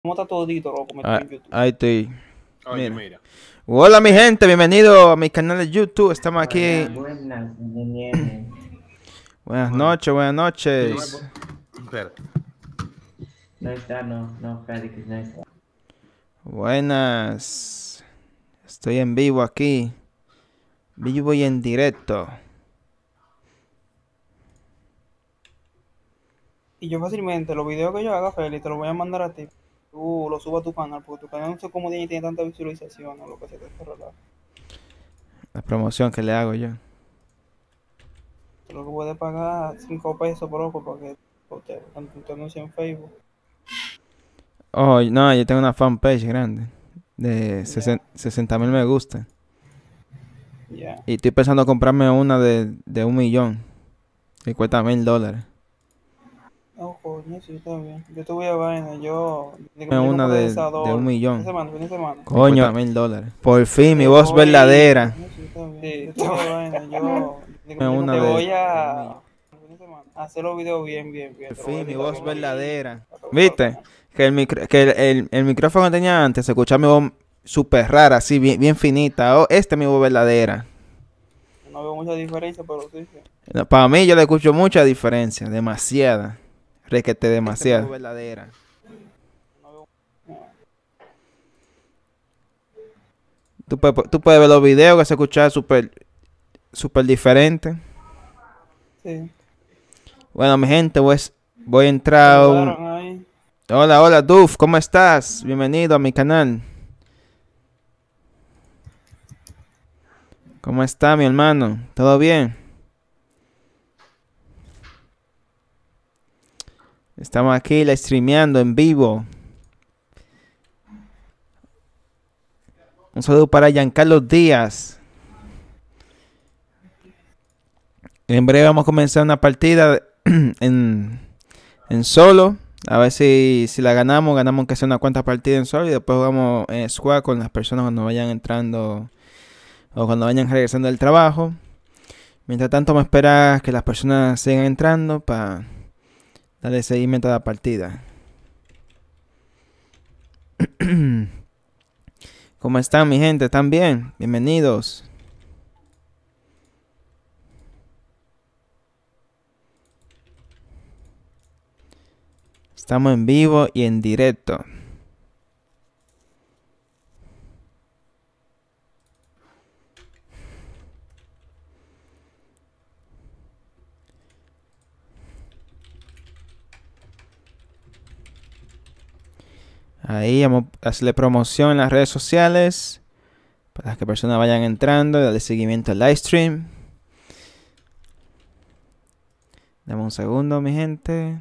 ¿Cómo está todito, loco? Me estoy Ah, en YouTube. ahí estoy. Oye, Mira. mira. Hola mi gente, bienvenido a mi canal de YouTube. Estamos aquí. Buenas, buenas, ingenieros. Buenas Bueno, noches, buenas yo me noches. po- espera. No está, no, Félix, no está. Buenas. Estoy en vivo aquí. Vivo y en directo. Y yo fácilmente, los videos que yo haga, Feli, te los voy a mandar a ti. Tú lo subas a tu canal, porque tu canal no sé cómo tiene tanta visualización o lo que se te relaja. La promoción que le hago yo. Lo que puedes pagar 5 pesos por loco para que te anuncie en Facebook. Oh, no, yo tengo una fanpage grande. De Ya, 60,000 me gusta. ya. Y estoy pensando comprarme una de 1 millón. Que cuesta $1,000. Oh, coño, sí, está bien. Yo te voy a vaina, yo. De que me dio un Una procesador. de un Fin de millón. semana, fin de semana. Que cuesta $1,000. Por fin, mi Te voz voy. verdadera. Coño, sí, está bien. Sí, yo te voy a vaina, yo. De que Una te voy de 1 millón. a. Fin de semana. Hacer los videos bien, bien, bien. Por Te lo voy a fin, mi editar voz bien bonito. verdadera. Para que lo suba al ¿Viste? canal. Que el micrófono que tenía antes se escuchaba mi voz súper rara, así, bien, bien finita. Oh, esta es mi voz verdadera. No veo mucha diferencia, pero sí, sí. No, para mí yo le escucho mucha diferencia, demasiada. Requete demasiada. Voz verdadera. No veo. No. Tú puedes ver los videos que se escucha súper, súper diferente. Sí. Bueno, mi gente, pues voy a entrar a un... Saludaron ahí. Hola, hola, Duf, ¿cómo estás? Bienvenido a mi canal. ¿Cómo está, mi hermano? ¿Todo bien? Estamos aquí la streameando en vivo. Un saludo para Giancarlo Díaz. En breve vamos a comenzar una partida en solo. A ver si la ganamos. Ganamos que sea una cuanta partida en solo. Y después jugamos en squad con las personas cuando vayan entrando o cuando vayan regresando del trabajo. Mientras tanto, me espera que las personas sigan entrando para darle seguimiento a la partida. ¿Cómo están, mi gente? ¿Están bien? Bienvenidos. Estamos en vivo y en directo. Ahí vamos a hacerle promoción en las redes sociales para que personas vayan entrando y darle seguimiento al live stream. Dame un segundo, mi gente.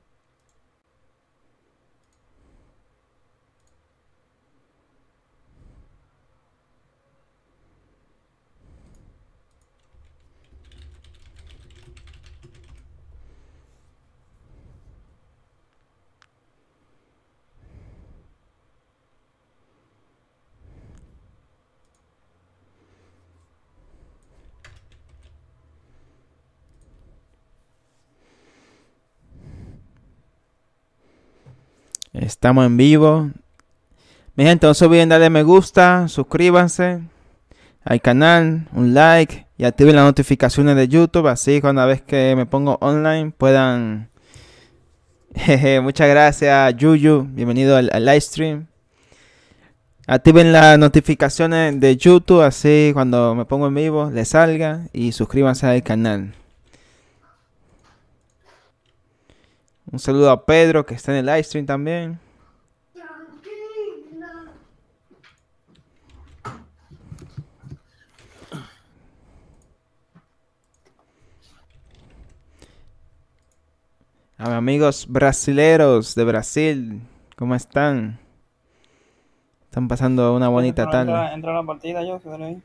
Estamos en vivo. Mi gente, no se olviden darle me gusta, suscríbanse al canal, un like y activen las notificaciones de YouTube. Así cuando vez que me pongo online puedan... Jeje, muchas gracias, Yuyu. Bienvenido al live stream. Activen las notificaciones de YouTube, así cuando me pongo en vivo les salga. Y suscríbanse al canal. Un saludo a Pedro que está en el live stream también. A mis amigos brasileros de Brasil, ¿cómo están? Están pasando una Entonces, bonita pero tarde. entra a la partida yo, se ahí.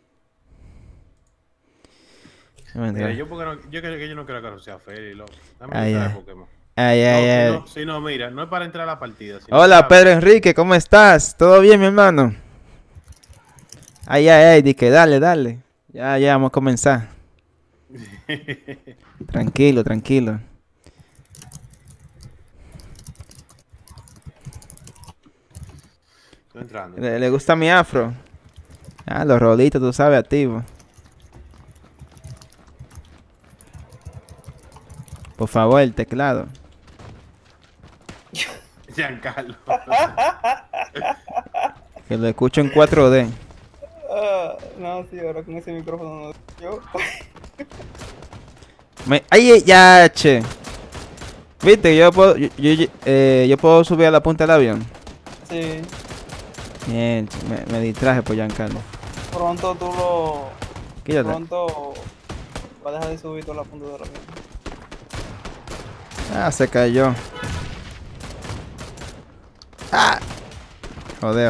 Mira, yo porque no, yo no quiero que sea Feli, loco. Dame Ay, entrar de ay, Pokémon. ay, ay, No, ay. si no, mira, no es para entrar a la partida, sino Hola, para... Pedro Enrique, ¿cómo estás? ¿Todo bien, mi hermano? Ay, ay, ay, di que dale, dale. Ya, vamos a comenzar. Tranquilo, tranquilo. Estoy entrando. Le gusta mi afro. Ah, los rolitos, tú sabes, activo. Por favor, el teclado. Giancarlo. Que lo escucho en 4D. No, sí, ahora con ese micrófono no. Yo. ¡Ay, ya, che! ¿Viste? Yo puedo subir a la punta del avión. Sí. Bien, me distraje por Giancarlo. Pronto tú lo. Quítate. Pronto va a dejar de subir toda la punta de la vida. Ah, se cayó. Ah. Joder.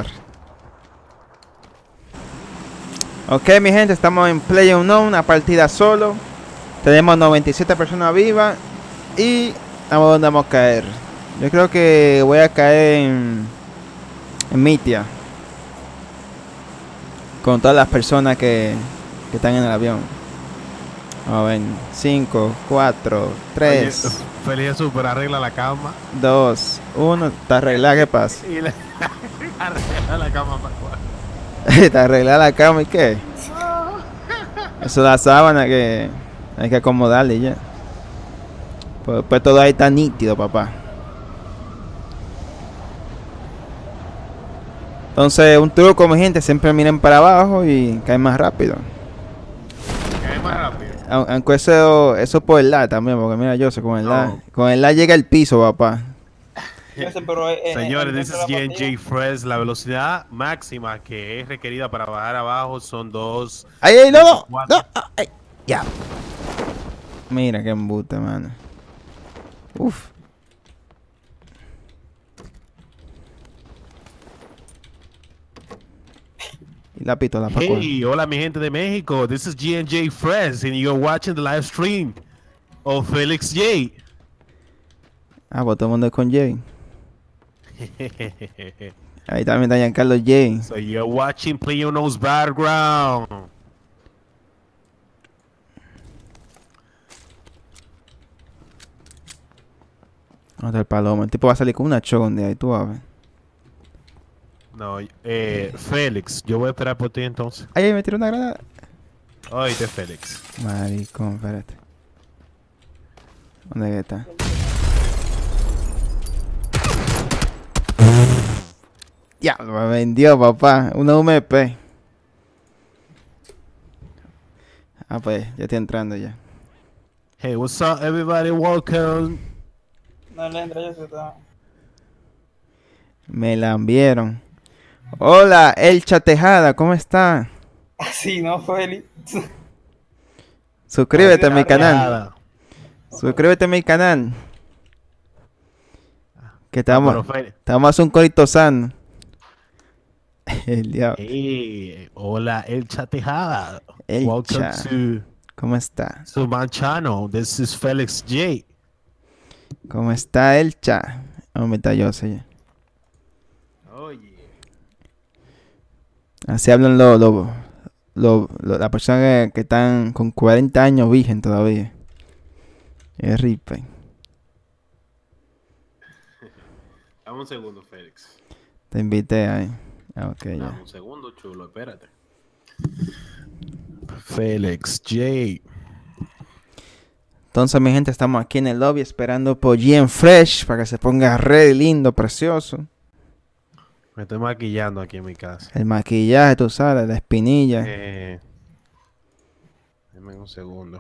Ok, mi gente, estamos en PlayerUnknown, una partida solo. Tenemos 97 personas vivas. Y vamos donde vamos a caer. Yo creo que voy a caer en Mitia. Con todas las personas que están en el avión. Vamos a ver. 5, 4, 3, Feliz super arregla la cama. 2, 1. Está arreglada, ¿qué pasa? Y le arregla la cama para cuál. Está arreglada la cama, ¿y qué? Eso es la sábana que hay que acomodarle y ya. Pues todo ahí está nítido, papá. Entonces, un truco, mi gente, siempre miren para abajo y caen más rápido. Es más rápido. Aunque eso por el la también, porque mira, yo sé, con el la llega el piso, papá. Yo sé, pero Señores, this is la J&J partida- Fresh. La velocidad máxima que es requerida para bajar abajo son 2. ¡Ay, no! ¡No! ¡Ay! ¡Ya! Mira qué embute, mano. Uf. Y la pistola para Hey, hola mi gente de México. This is J&J Fresh and you're watching the live stream of Felix J. Ah, pues todo el mundo es con Jay. Ahí también está Giancarlo Jay. So you're watching PlayerUnknown's background. ¿Dónde está el palomo? El tipo va a salir con una chon de ahí, tú vas a ver. No, Félix, yo voy a esperar por ti entonces. Ay, me tiró una granada. Oíste, Félix. Maricón, espérate. ¿Dónde está? Ya, me vendió, papá. Una UMP. Ah, pues, ya estoy entrando ya. Hey, what's up, everybody? Welcome. No le entra, yo sé, está. Me la enviaron. Hola, Elcha Tejada, ¿cómo está? Así, ¿no, Feli? Suscríbete a mi canal. Nada. Suscríbete a mi canal. Que Pero, estamos Félix, a hacer un corito sano. El diablo. hey, hola, El Chatejada. El Welcome Cha. to ¿Cómo está? my channel. This is Felix J. ¿Cómo está Elcha? Vamos a meter yo, sí. Oye. Así hablan las personas que están con 40 años virgen todavía. Es ripe. Dame un segundo, Félix. Te invité ahí. Ah, ok, Dame ya. un segundo, chulo, espérate. Felix J. Entonces, mi gente, estamos aquí en el lobby esperando por GM Fresh para que se ponga re lindo, precioso. Me estoy maquillando aquí en mi casa. El maquillaje, tú sabes, la espinilla. Dame un segundo.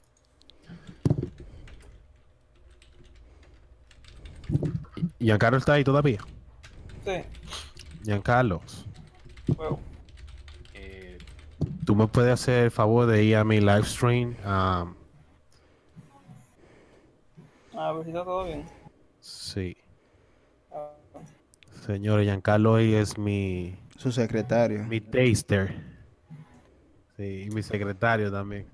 ¿Giancarlo está ahí todavía? Sí, Giancarlo, huevo. ¿tú me puedes hacer el favor de ir a mi live stream? A ver si está todo bien. Sí. Ah, Señor Giancarlo hoy es mi Su secretario. taster. Sí, y mi secretario también.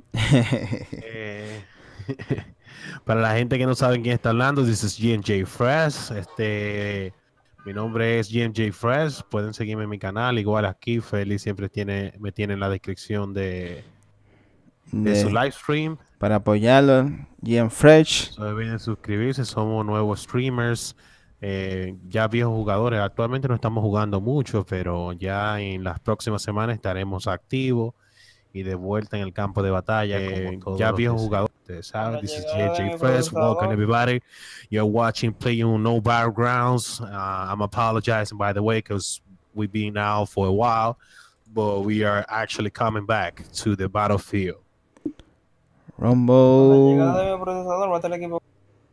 Para la gente que no sabe quién está hablando, this is J&J Fresh. Mi nombre es J&J Fresh. Pueden seguirme en mi canal. Igual aquí, Feli siempre me tiene en la descripción de su live stream. Para apoyarlo, GM Fresh. So, deben suscribirse. Somos nuevos streamers. ya viejos jugadores. Actualmente no estamos jugando mucho, pero ya en las próximas semanas estaremos activos y de vuelta en el campo de batalla. Ya viejos jugadores. Con la This is llegada de JJ mi Fresh. Welcome procesador, everybody. You're watching Playing No Battlegrounds. I'm apologizing by the way because we've been out for a while, but we are actually coming back to the battlefield. con la Rumble. llegada de mi procesador va a estar el equipo.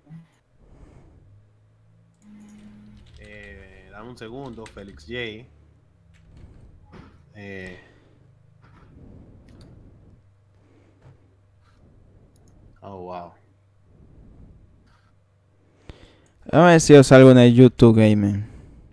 Dame un segundo, Felix J. Oh, wow. A ver si yo salgo en el YouTube Gaming.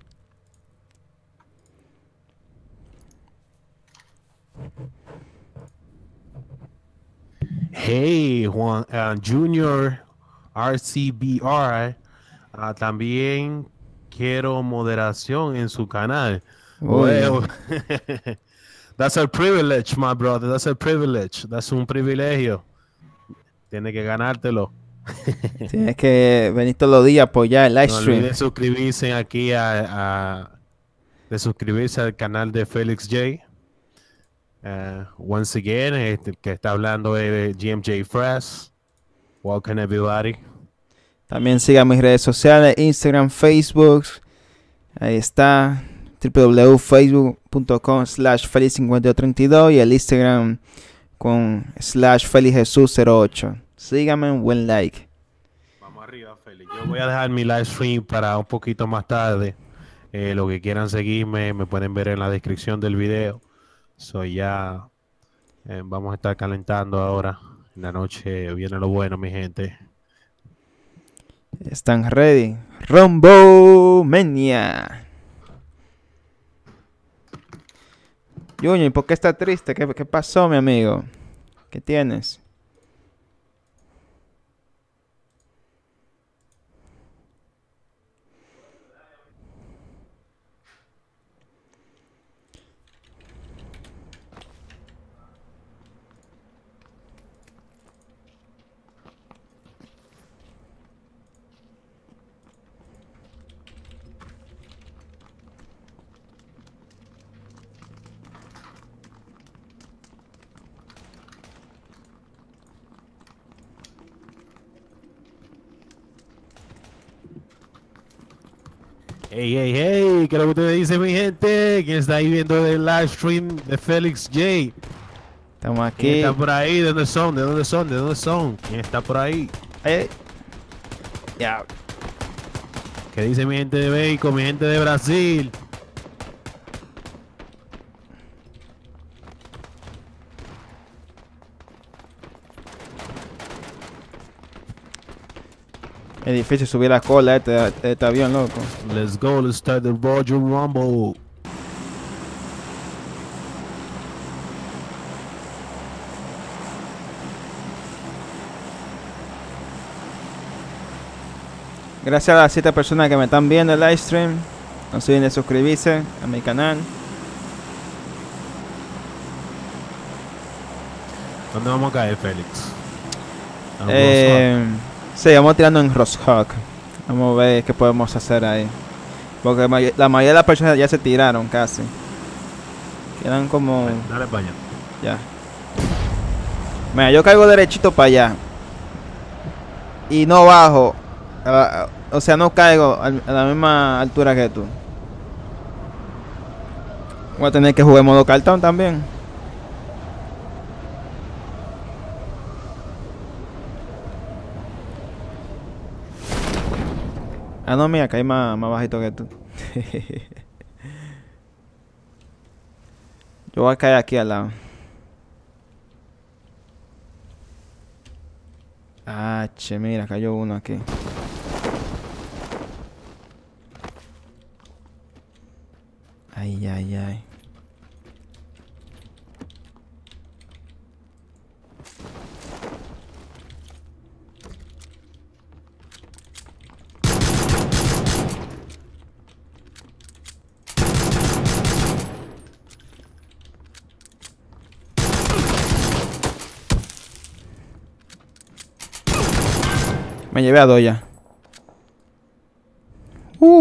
Hey, Juan Junior RCBR. También quiero moderación en su canal. Uy. Well, that's a privilege, my brother. That's a privilege. That's un privilegio. Tienes que ganártelo. Tienes que venir todos los días a apoyar el live No stream. olvides suscribirse aquí de suscribirse al canal de Felix J. Once again, el que está hablando es GMJ Fresh. Welcome everybody. También siga mis redes sociales, Instagram, Facebook. Ahí está, www.facebook.com/felix5232 y el Instagram con /felixjesus08. Síganme, un buen like. Vamos arriba, Félix. Yo voy a dejar mi live stream para un poquito más tarde. Los que quieran seguirme me pueden ver en la descripción del video. Ya vamos a estar calentando ahora. En la noche viene lo bueno, mi gente. ¿Están ready? Rumble Mania. Junior, ¿y por qué está triste? ¿Qué pasó, mi amigo? ¿Qué tienes? Hey, hey, hey, ¿qué es lo que ustedes dicen, mi gente? ¿Quién está ahí viendo el live stream de Felix J? Estamos ¿Quién aquí. está por ahí? ¿De dónde son? ¿De dónde son? ¿De dónde son? ¿Quién está por ahí? Ay, ya. ¿Qué dice mi gente de México, mi gente de Brasil? Es difícil subir la cola este avión, loco. Let's go, let's start the Roger Rumble. Gracias a las 7 personas que me están viendo el live stream. No se olviden de suscribirse a mi canal. ¿Dónde vamos a caer, Félix? Sí, vamos tirando en Rosshawk. Vamos a ver qué podemos hacer ahí. Porque la mayoría de las personas ya se tiraron casi. Quedan como... Dale para allá. Ya. Mira, yo caigo derechito para allá. Y no bajo. O sea, no caigo a la misma altura que tú. Voy a tener que jugar modo cartón también. Ah, no, mira, caí más bajito que tú. Yo voy a caer aquí al lado. Ah, che, mira, cayó uno aquí. Ay, ay, ay. Me llevé a dos ya.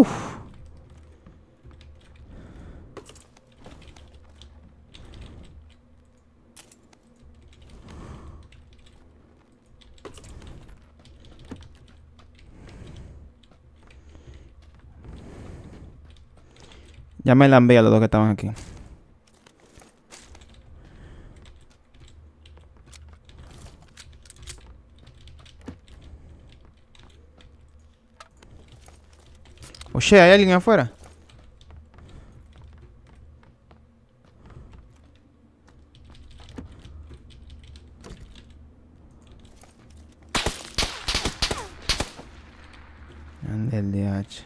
Ya me la envié a los dos que estaban aquí. Oye, ¿hay alguien afuera? Ande el DH.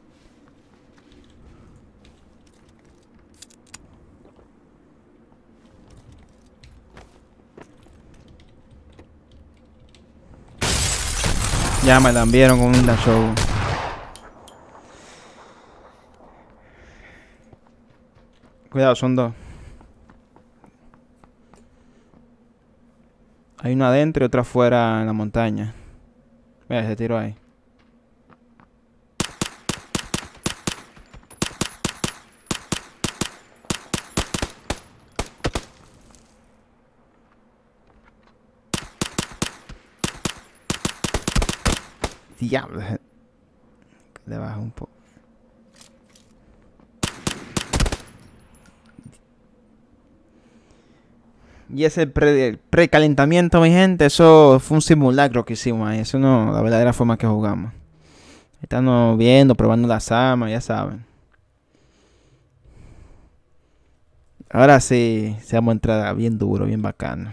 Ya me la enviaron con un show. Cuidado, son dos. Hay uno adentro y otro afuera en la montaña. Mira, se tiró ahí. Diablo. Le bajo un poco. Y ese precalentamiento, mi gente, eso fue un simulacro que hicimos ahí. Eso no, la verdadera forma que jugamos. Estamos viendo, probando las armas, ya saben. Ahora sí, se vamos a entrar bien duro, bien bacano.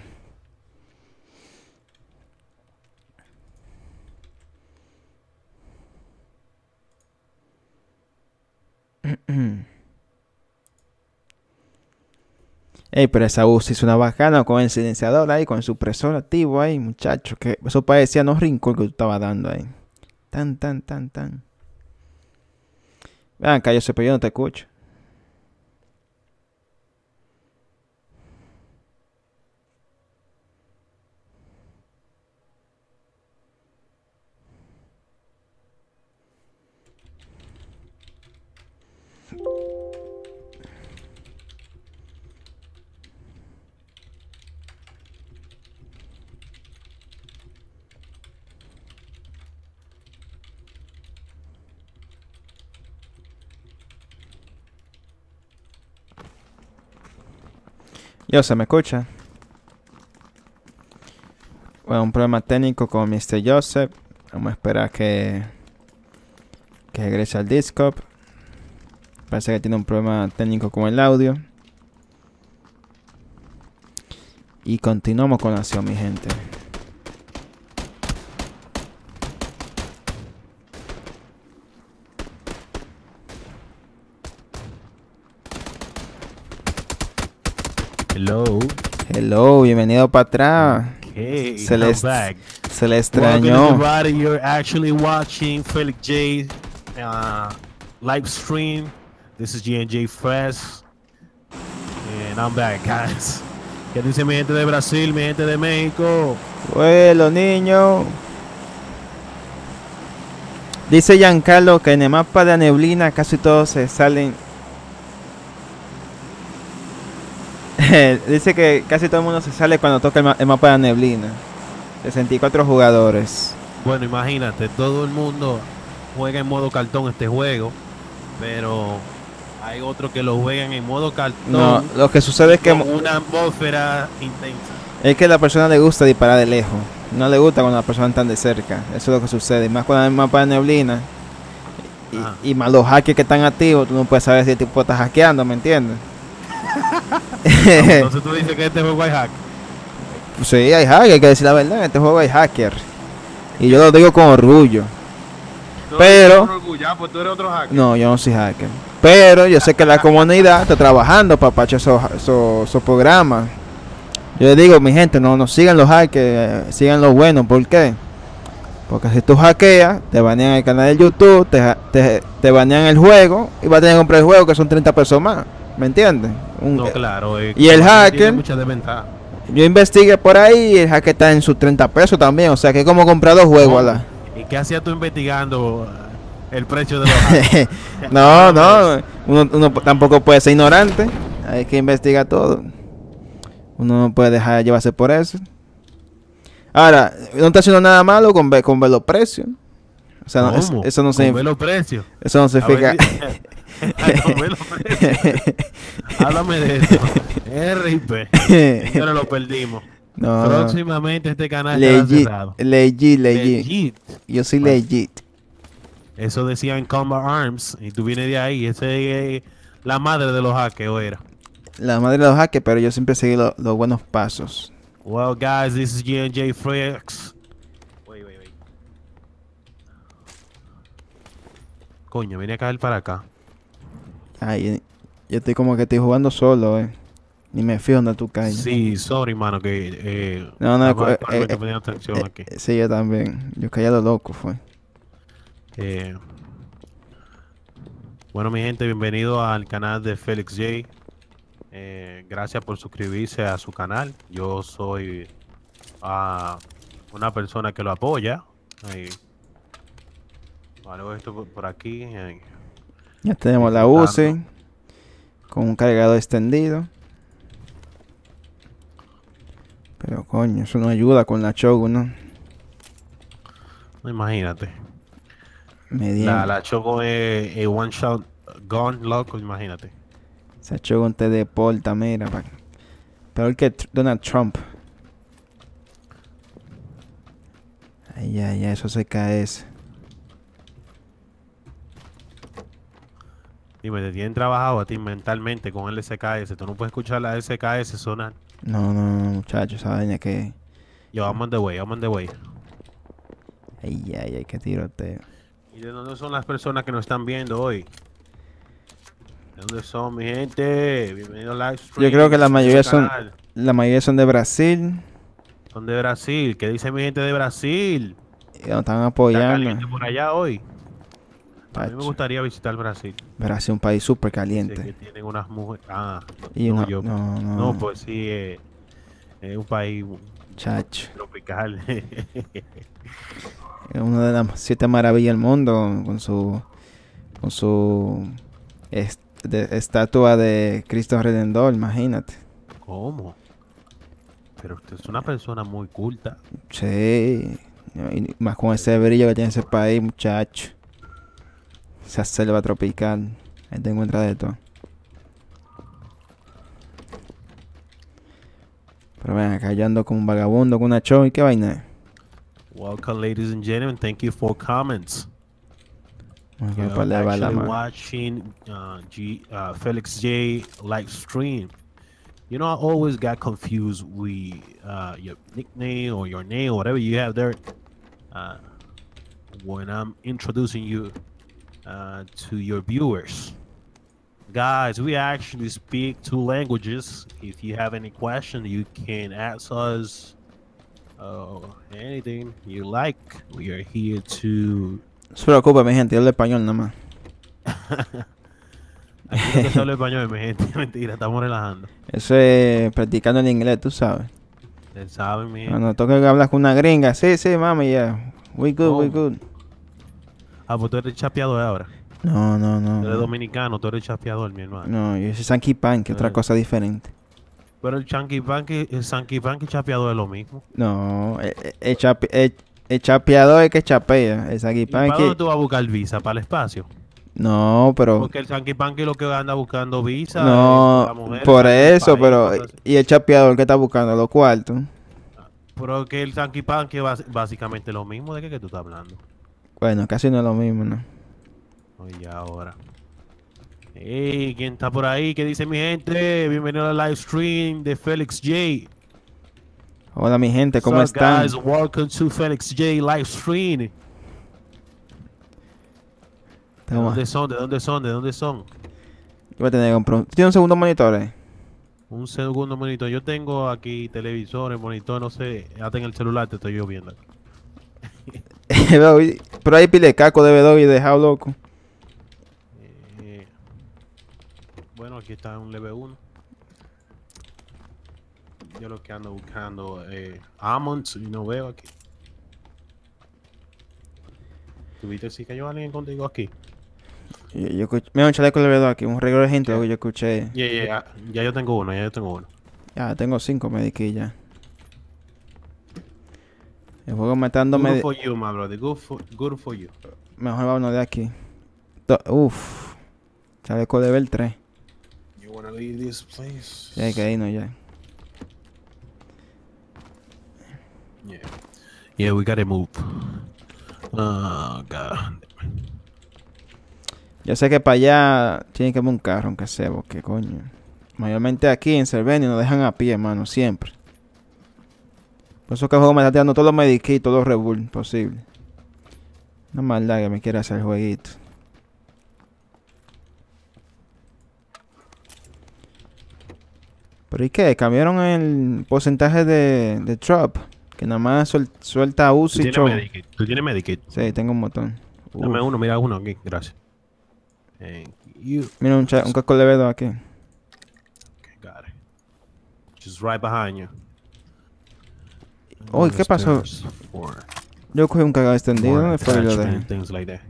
Ey, pero esa UCI es una bacana con el silenciador ahí, con el supresor activo ahí, muchacho. Que eso parecía no rincón que tú estabas dando ahí. Tan. Vean acá, yo sé, pero yo no te escucho. Yo, ¿se me escucha? Bueno, un problema técnico con Mr. Joseph. Vamos a esperar que regrese al Discord. Parece que tiene un problema técnico con el audio. Y continuamos con la acción, mi gente. Hello, bienvenido para atrás. Hey, Se I'm le back. se le Welcome extrañó. everybody. You're actually watching Felix J live stream. This is G&J Fresh. And I'm back, guys. ¿Qué dice mi gente de Brasil, mi gente de México? Bueno, niños. Dice Giancarlo que en el mapa de neblina casi todos se salen. Dice que casi todo el mundo se sale cuando toca el mapa de neblina. 64 jugadores. Bueno, imagínate, todo el mundo juega en modo cartón este juego, pero hay otros que lo juegan en modo cartón. No, lo que sucede es que con una atmósfera intensa. a la persona le gusta disparar de lejos. No le gusta cuando la persona está de cerca. Eso es lo que sucede. Y más cuando hay un mapa de neblina. Y más los hackers que están activos, tú no puedes saber si el tipo está hackeando, ¿me entiendes? Entonces tú dices que este juego hay hack. Pues sí, hay hacker, hay que decir la verdad. En este juego hay hacker. Y yo lo digo con orgullo. Pero Pues tú eres otro hacker. no, yo no soy hacker. Pero yo sé que la comunidad está trabajando para pachar esos programas. Yo les digo, mi gente, no sigan los hackers, sigan los buenos. ¿Por qué? Porque si tú hackeas, te banean el canal de YouTube, te banean el juego y vas a tener que comprar el juego que son 30 pesos más. ¿Me entiendes? No, claro. Y el hacker, tiene mucha desventaja. yo investigué por ahí y el hacker está en sus 30 pesos también. O sea que es como comprar dos juegos a la... ¿Y qué hacías tú investigando el precio de los hackers? No, uno tampoco puede ser ignorante. Hay que investigar todo. Uno no puede dejar llevarse por eso. Ahora, no está haciendo nada malo con ver los precios. O sea, ¿Cómo? eso no ¿Con ver significa... los precios? Eso no significa... No me lo merece. Háblame de esto. RIP. Señores, lo perdimos. No, Próximamente este canal estará legit, cerrado. legit. Legit. Yo soy Bueno. legit. Eso decía en Combat Arms. Y tú vienes de ahí. Ese es la madre de los hackers, ¿o era? La madre de los hackers, pero yo siempre seguí los buenos pasos. Well, guys, this is J Frex. Wait. Coño, vine a caer para acá. Ay, yo estoy como que estoy jugando solo, Ni me fijo donde tú caes. Sí, sorry, mano, que No, estaba actualmente poniendo atención aquí. sí, yo también. Yo caí a lo loco, fue. Bueno, mi gente, bienvenido al canal de Felix J. Gracias por suscribirse a su canal. Yo soy una persona que lo apoya. Vale, esto por aquí. Ya tenemos la UCI con un cargador extendido. Pero coño, eso no ayuda con la Shogun, ¿no? No, imagínate. Mediano. La Choco es one shot gun, loco, imagínate. Esa Shogun te deporta, mira. Peor que Donald Trump. Ay, eso se cae ese. Dime, te tienen trabajado a ti mentalmente con el SKS. Tú no puedes escuchar la SKS sonar. No, muchachos, esa vaina que... Yo, I'm on the way. Ay, qué tiroteo. ¿Y de dónde son las personas que nos están viendo hoy? ¿De dónde son, mi gente? Bienvenido al live stream. Yo creo que la mayoría canal. son de Brasil. Son de Brasil. ¿Qué dice mi gente de Brasil? Y nos están Está apoyando. caliente por allá hoy. A mí me Pacho. gustaría visitar Brasil. Brasil es un país súper Dice que caliente. tienen unas mujeres. Y no, no, yo. no. No, pues sí, es un país Chacho. tropical. Es una de las 7 maravillas del mundo con su estatua de Cristo Redentor, imagínate. ¿Cómo? Pero usted es una persona muy culta. Sí. Y más con ese brillo que tiene ese país, muchacho. Esa selva tropical. Ahí te encuentras de todo. Pero ven, acá yo ando como un vagabundo con una show y qué vaina es. Welcome, ladies and gentlemen. Thank you for comments. Vamos a You're ponerle a la actually mano. watching Felix J live stream. You know, I always got confused with your nickname or your name, whatever you have there, when I'm introducing you to your viewers. Guys, we actually speak 2 languages. If you have any question, you can ask us anything you like. We are here to... No se preocupe, mi gente, yo hablo español nada más. Aquí no se habla español, mi gente. Mentira, estamos relajando. Eso es practicando el inglés, tú sabes. Ustedes saben, mi gente. Cuando toca hablar con una gringa, sí, mami, yeah. We good. Pues tú eres chapeador ahora. No. Tú eres dominicano, tú eres chapeador, mi hermano. No, yo soy Sanky Pan, que otra cosa diferente. Pero el Sanky Panky y chapeador es lo mismo. No, el chapeador es que chapea. El Sanky ¿Y Pan para dónde que... tú vas a buscar visa? ¿Para el espacio? No, pero... Porque el Sanky Panky lo que anda buscando visa. No, para mujeres, por salir del eso, país, pero... cosas así. ¿Y el chapeador que está buscando? Los cuartos. Pero que el Sanky Panky es básicamente lo mismo. ¿De qué tú estás hablando? Bueno, casi no es lo mismo, ¿no? Oye, ahora. Hey, ¿quién está por ahí? ¿Qué dice mi gente? Bienvenido al live stream de Felix J. Hola, mi gente, ¿cómo What's up, están? guys? Welcome to Felix J live stream. ¿De Tengo más. dónde son? ¿De dónde son? ¿De dónde son? Yo voy a tener que comprar... ¿Tú tienes un segundo monitor, Un segundo monitor. Yo tengo aquí televisores, monitor, no sé. Hasta en el celular te estoy yo viendo. Pero hay pile de caco de B2 y dejado loco. Bueno, aquí está un leve 1. Yo lo que ando buscando almonds y no veo aquí. ¿Tuviste si cayó alguien contigo aquí? Yo escuché... Mira un chaleco de B2 aquí, un regalo de gente que yo escuché. Ya yo tengo uno, Ya, tengo 5 mediquillas. El juego me está dando Good medio... for you, my brother. Good for you. Mejor va uno de aquí. Uf. Chaleco level 3. You wanna leave this place? Ya hay que irnos ya. Yeah. Yeah, we gotta move. Oh, God. Yo sé que para allá tiene que haber un carro, aunque sea, porque coño. Mayormente aquí en Cervenia nos dejan a pie, hermano, siempre. Por eso que el juego me está tirando todos los medikits, todos los Red Bull posible. Una maldad que me quiere hacer el jueguito. ¿Pero y qué? ¿Cambiaron el porcentaje de drop? Que nada más suelta ¿Tú Uzi tienes Show. Medikit? ¿Tú tienes Medikit? Sí, tengo un montón. Dame uno, mira uno aquí. Gracias. Thank you. Mira un casco levedo aquí. Okay, got it. Just right behind you. Uy, ¿qué pasó? Yo cogí un cagado extendido. ¿Dónde fue que lo dejé? Things like that.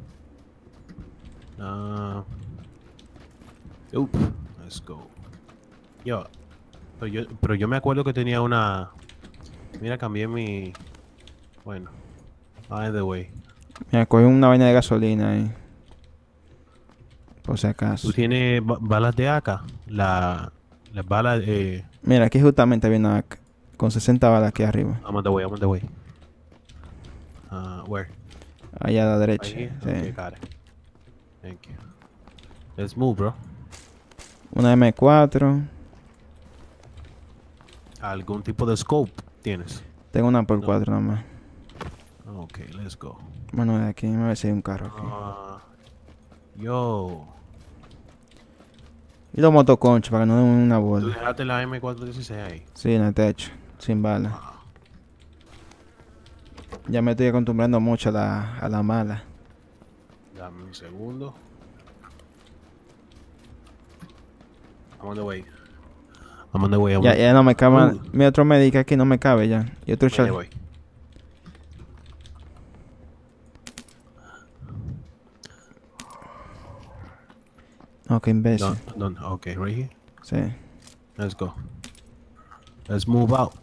Oop, let's go. Yo, pero yo me acuerdo que tenía una. Mira, cambié mi. Bueno, by the way. Mira, cogí una vaina de gasolina ahí. Por si acaso. ¿Tú tienes balas de AK? Las balas. Mira, aquí justamente viene una AK con 60 balas aquí arriba. I'm on the way, I'm on the way. Where? Allá a la derecha. Right here? Sí. Okay, got it. Thank you. Let's move, bro. Una M4. ¿Algún tipo de scope tienes? Tengo una por 4 nada más. Okay, let's go. Bueno, de aquí, a ver si hay un carro aquí. Yo. Y los motoconchos para que no den una ¿Tú bola. dejaste la M416 ahí? Sí, en el techo. Sin bala. Ya me estoy acostumbrando mucho a la mala. Dame un segundo. I'm on the way. I'm on the way. Ya no me cabe. Mi otro médico aquí no me cabe ya. Y otro Ahí chat. voy. Ok, imbécil. Okay, right here. Sí. Let's go. Let's move out.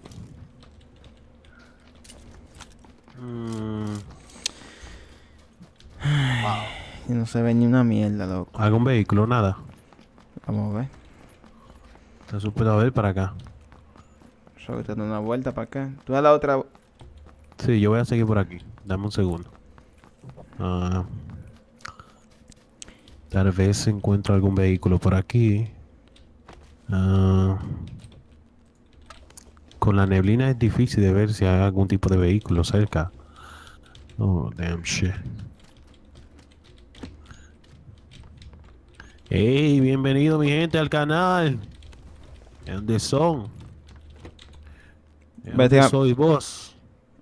Wow. Y no se ve ni una mierda, loco. ¿Algún vehículo? Nada. Vamos a ver. Te supe a ver para acá. Solo dando una vuelta para acá. Tú a la otra. Sí, yo voy a seguir por aquí. Dame un segundo. Tal vez encuentro algún vehículo por aquí. Con la neblina es difícil de ver si hay algún tipo de vehículo cerca. Oh, damn shit. Hey, bienvenido mi gente al canal. ¿De dónde son? ¿De Vete dónde a- soy vos?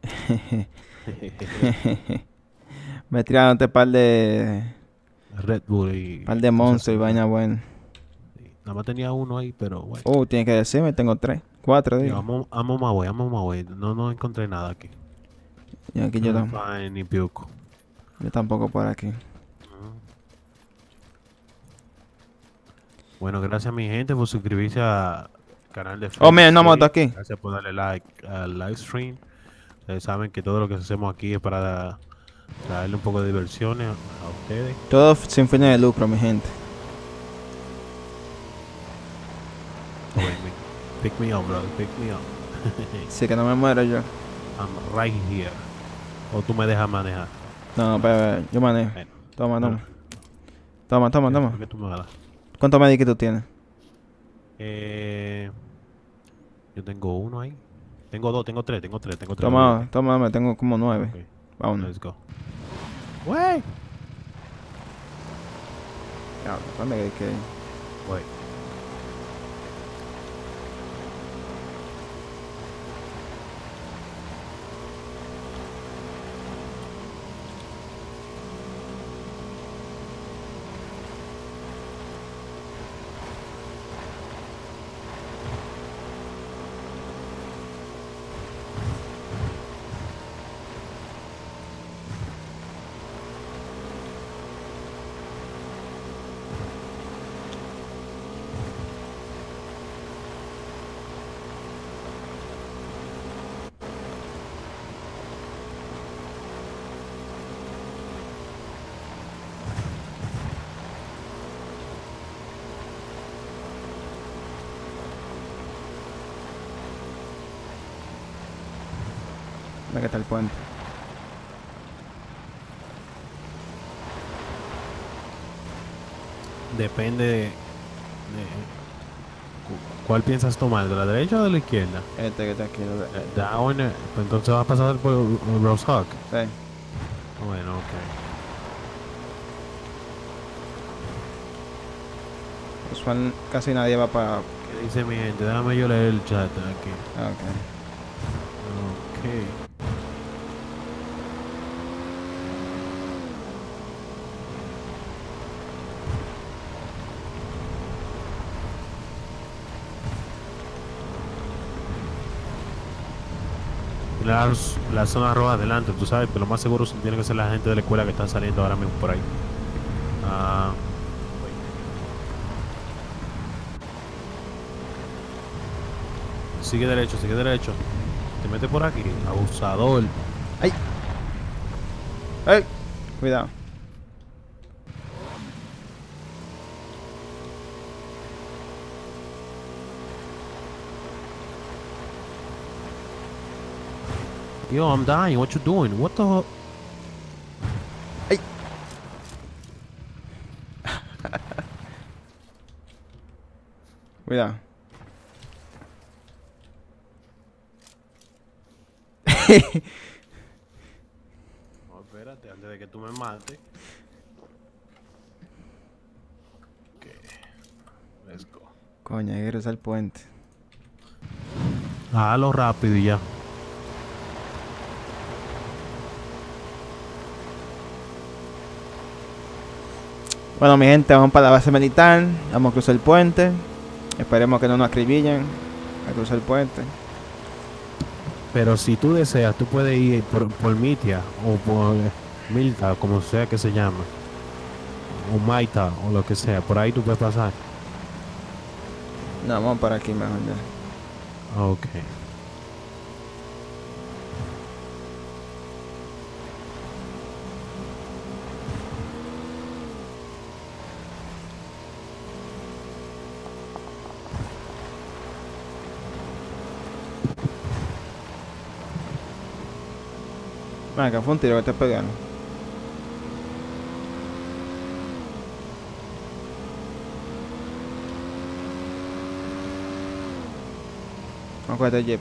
Me tirándote par de Red Bull y... monstruos y vaina buena. Nada más tenía uno ahí, pero bueno. Tiene que decirme, tengo 4 Yo, digo. I'm on my way. No encontré nada aquí. Y aquí yo, No find any vehicle. yo tampoco por aquí. Bueno, gracias mi gente por suscribirse al canal de Oh, mira, una Facebook. moto aquí. Gracias por darle like al live stream. Ustedes saben que todo lo que hacemos aquí es para traerle un poco de diversiones a ustedes. Todo sin fines de lucro, mi gente. Pick me up, brother. Pick me up. Así que no me muero yo. I'm right here. O tú me dejas manejar. No, pero yo manejo. Bueno, Toma. bueno. Toma. ¿Por qué tú me das? ¿Cuántos medikits tú tienes? Yo tengo uno ahí. Tengo dos, tengo tres. Toma, me tengo como 9. Ok, Vámonos. let's go. Wey. ¿Dónde hay que ir? Wait. Ve que está el puente. Depende ¿cuál piensas tomar? ¿De la derecha o de la izquierda? Este que está aquí. Down, pues entonces vas a pasar por Rose Hawk. Sí. Bueno, ok. Usual, casi nadie va para... ¿Qué dice mi gente? Déjame yo leer el chat aquí. Ah, ok. Ok. La zona roja adelante, tú sabes, pero lo más seguro tiene que ser la gente de la escuela que está saliendo ahora mismo por ahí. Ah, sigue derecho, sigue derecho. Te metes por aquí, abusador. ¡Ay! ¡Ay! Cuidado. Yo, I'm dying. What you doing? What the hell? ¡Ay! Cuidado. No, espérate, antes de que tú me mates. Ok. Let's go. Coño, hay que cruzar el puente. Hágalo rápido y ya. Bueno, mi gente, vamos para la base militar. Vamos a cruzar el puente. Esperemos que no nos acribillen a cruzar el puente. Pero si tú deseas, tú puedes ir por Mitia o por Milta, como sea que se llama. O Maita o lo que sea. Por ahí tú puedes pasar. No, vamos para aquí mejor ya. Ok. Venga, fue un tiro que te pegaron. Vamos a coger el jeep.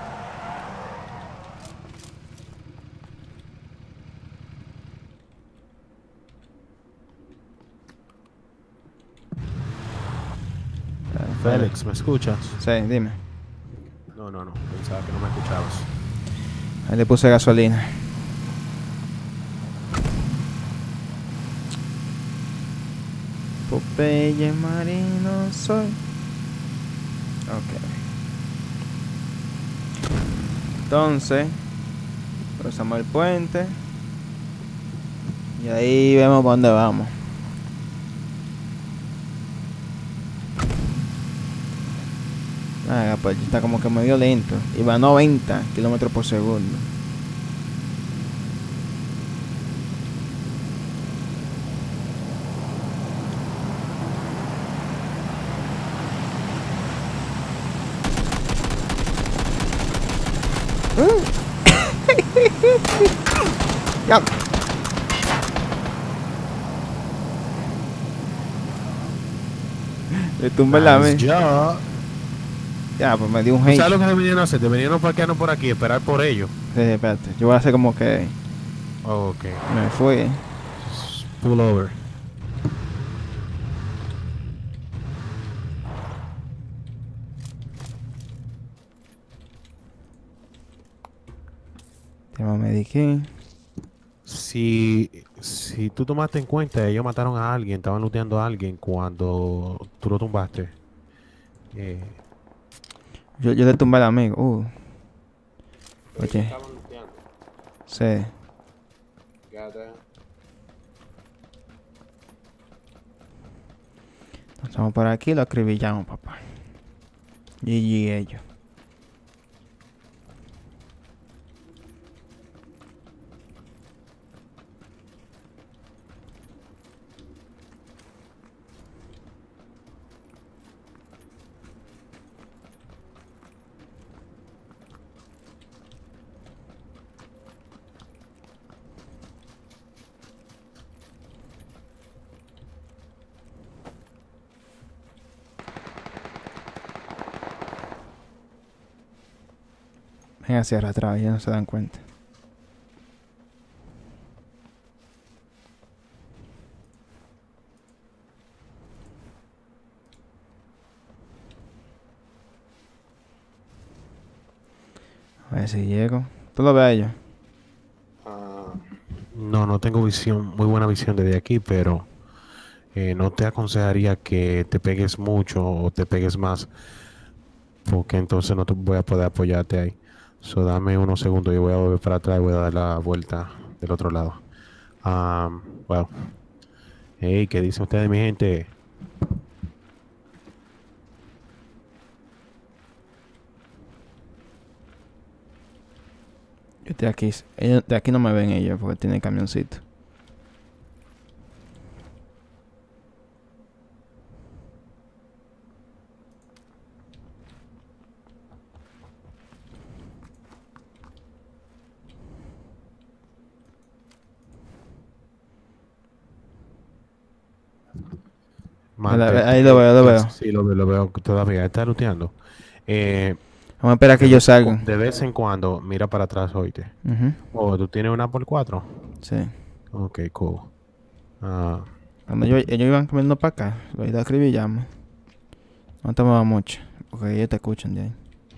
Félix, ¿me escuchas? Sí, dime. No, pensaba que no me escuchabas. Ahí le puse gasolina. Popeye marino soy. Ok. Entonces, cruzamos el puente. Y ahí vemos para dónde vamos. Ah, pues está como que medio lento. Y va a 90 kilómetros por segundo. Ya. Le tumbé la Nice mente. job. Ya, pues me dio un ¿Tú hate. ¿Sabes lo que deberían hacer? Deberían parquearnos por aquí, esperar por ellos. Sí, espérate. Yo voy a hacer como que Ok. me fui. Pull over. Tema mediqué. Si tú tomaste en cuenta, ellos mataron a alguien, estaban looteando a alguien cuando tú lo tumbaste. Eh, Yo le tumbé al amigo. Oye, estaban looteando. sí. Estamos por aquí, lo acribillamos, papá. GG ellos. Ven hacia atrás, ya no se dan cuenta. A ver si llego. ¿Tú lo ves a ellos? No, no tengo visión, muy buena visión desde aquí, pero no te aconsejaría que te pegues mucho o te pegues más, porque entonces no te voy a poder apoyarte ahí. So, dame unos segundos y voy a volver para atrás y voy a dar la vuelta del otro lado. Well, hey, ¿qué dicen ustedes, mi gente? Yo estoy aquí. De aquí no me ven ellos porque tiene camioncito. Ahí lo veo, lo veo. Sí, lo veo todavía. Está looteando. Vamos a esperar a que ellos salgan. De vez en cuando, mira para atrás, oíste. Oh, ¿tú tienes una por 4? Sí. Ok, cool. Cuando ellos iban caminando para acá, lo iba a escribir y llamo. No te muevas mucho, porque ellos te escuchan de ahí.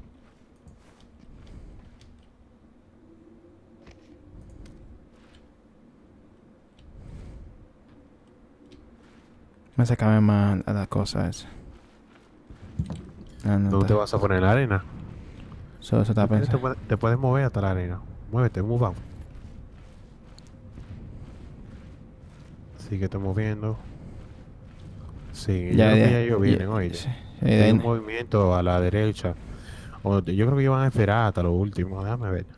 Me sacaba más a la cosa esa. No, ¿Dónde te vas a poner en la arena? Eso está pensando. Te puedes mover hasta la arena. Muévete, move out. Síguete moviendo. Sí, yo creo que ya ellos vienen, oye. Sí, Hay un movimiento a la derecha. Yo creo que ellos van a esperar hasta lo último. Déjame ver.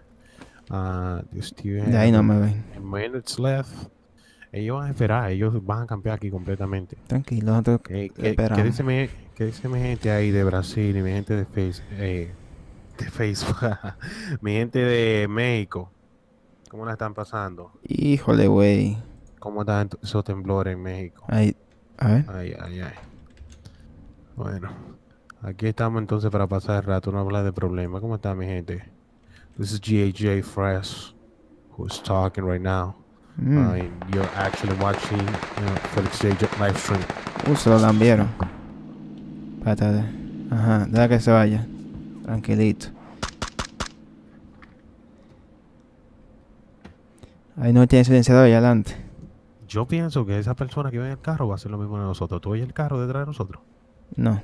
De ahí no me ven. Minutes left. Ellos van a esperar. Ellos van a campear aquí completamente. Tranquilo, nosotros ¿Qué esperamos. dice mi gente ahí de Brasil y mi gente de Facebook? Mi gente de México. ¿Cómo la están pasando? Híjole, güey. ¿Cómo están esos temblores en México? Ahí, a ver. Ay. Bueno, aquí estamos entonces para pasar el rato, no hablar de problemas. ¿Cómo está mi gente? This is GHJ Fresh, who's talking right now. And you're actually watching Felix J live stream. Se lo lambieron. Espérate. Ajá, deja que se vaya. Tranquilito. Ahí no tiene silenciador ahí adelante. Yo pienso que esa persona que va en el carro va a hacer lo mismo de nosotros. ¿Tú oyes el carro detrás de nosotros? No.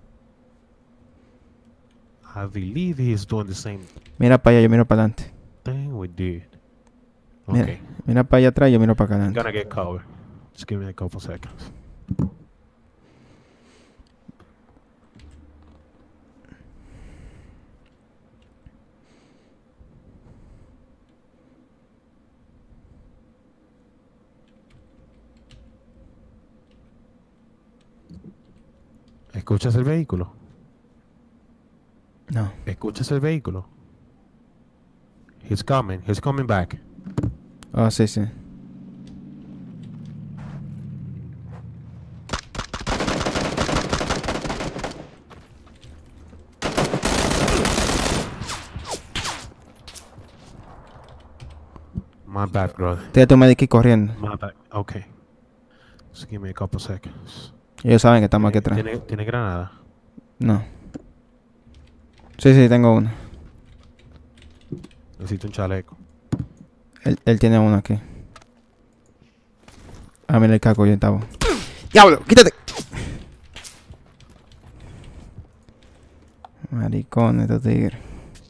I believe he's doing the same Mira para allá, yo miro para adelante. thing we did. Mira, Okay. mira para allá atrás, yo miro para acá I'm adelante. gonna get covered. Just give me a couple seconds. ¿Escuchas el vehículo? No. ¿Escuchas el vehículo? He's coming back. Oh, sí, sí. My bad, brother. Tírate un medikit corriendo. My bad. Okay. Just give me a couple seconds. Ellos saben que estamos aquí atrás. ¿Tiene granada? No. Sí, tengo uno. Necesito un chaleco. Él tiene uno aquí. Ah, mira el caco, yo estaba. ¡Diablo! ¡Quítate! Maricón, estos tigres.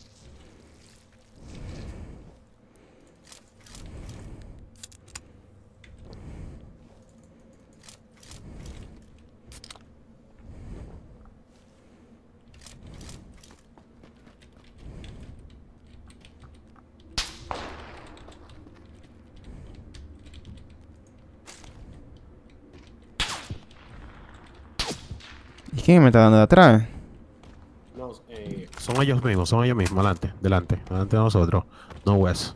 ¿Y quién me está dando de atrás? No, son ellos mismos, delante de nosotros. No West.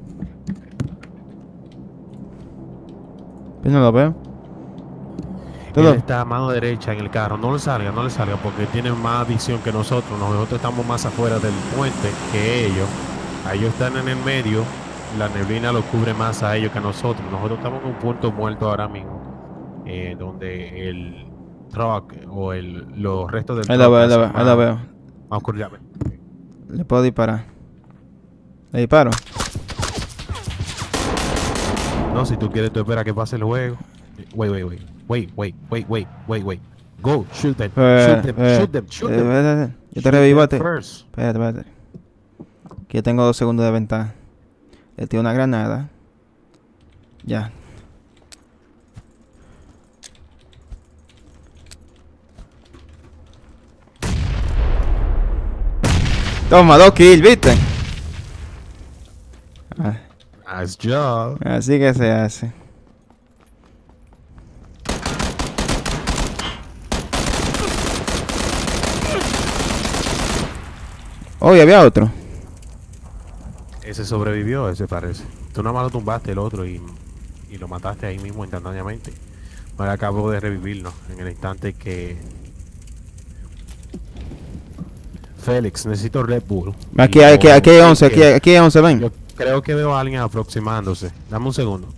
Yo no lo veo. Todo. Él está a mano derecha en el carro. No le salga, no le salga, porque tiene más visión que nosotros. Nosotros estamos más afuera del puente que ellos. A ellos están en el medio. La neblina los cubre más a ellos que a nosotros. Nosotros estamos en un punto muerto ahora mismo, donde el truck o los restos del Ahí la truck veo, ahí la hacen veo, ahí la más veo. oscuridad. Le puedo disparar. ¿Le disparo? No, si tú quieres, tú espera que pase el juego. Wait. Go, shoot them, shoot them. Yo te revivo a ti. First. Espérate. Que yo tengo 2 segundos de ventaja. Le tiro una granada. Ya. Toma, 2 kills, ¿viste? Nice job. Así que se hace. Oh, y había otro. Ese sobrevivió, ese parece. Tú nada más lo tumbaste el otro y lo mataste ahí mismo instantáneamente. Ahora acabo de revivirlo en el instante que... Félix, necesito Red Bull. Aquí Y hay, no- aquí hay 11, aquí hay 11, ven. Yo creo que veo a alguien aproximándose. Dame un segundo.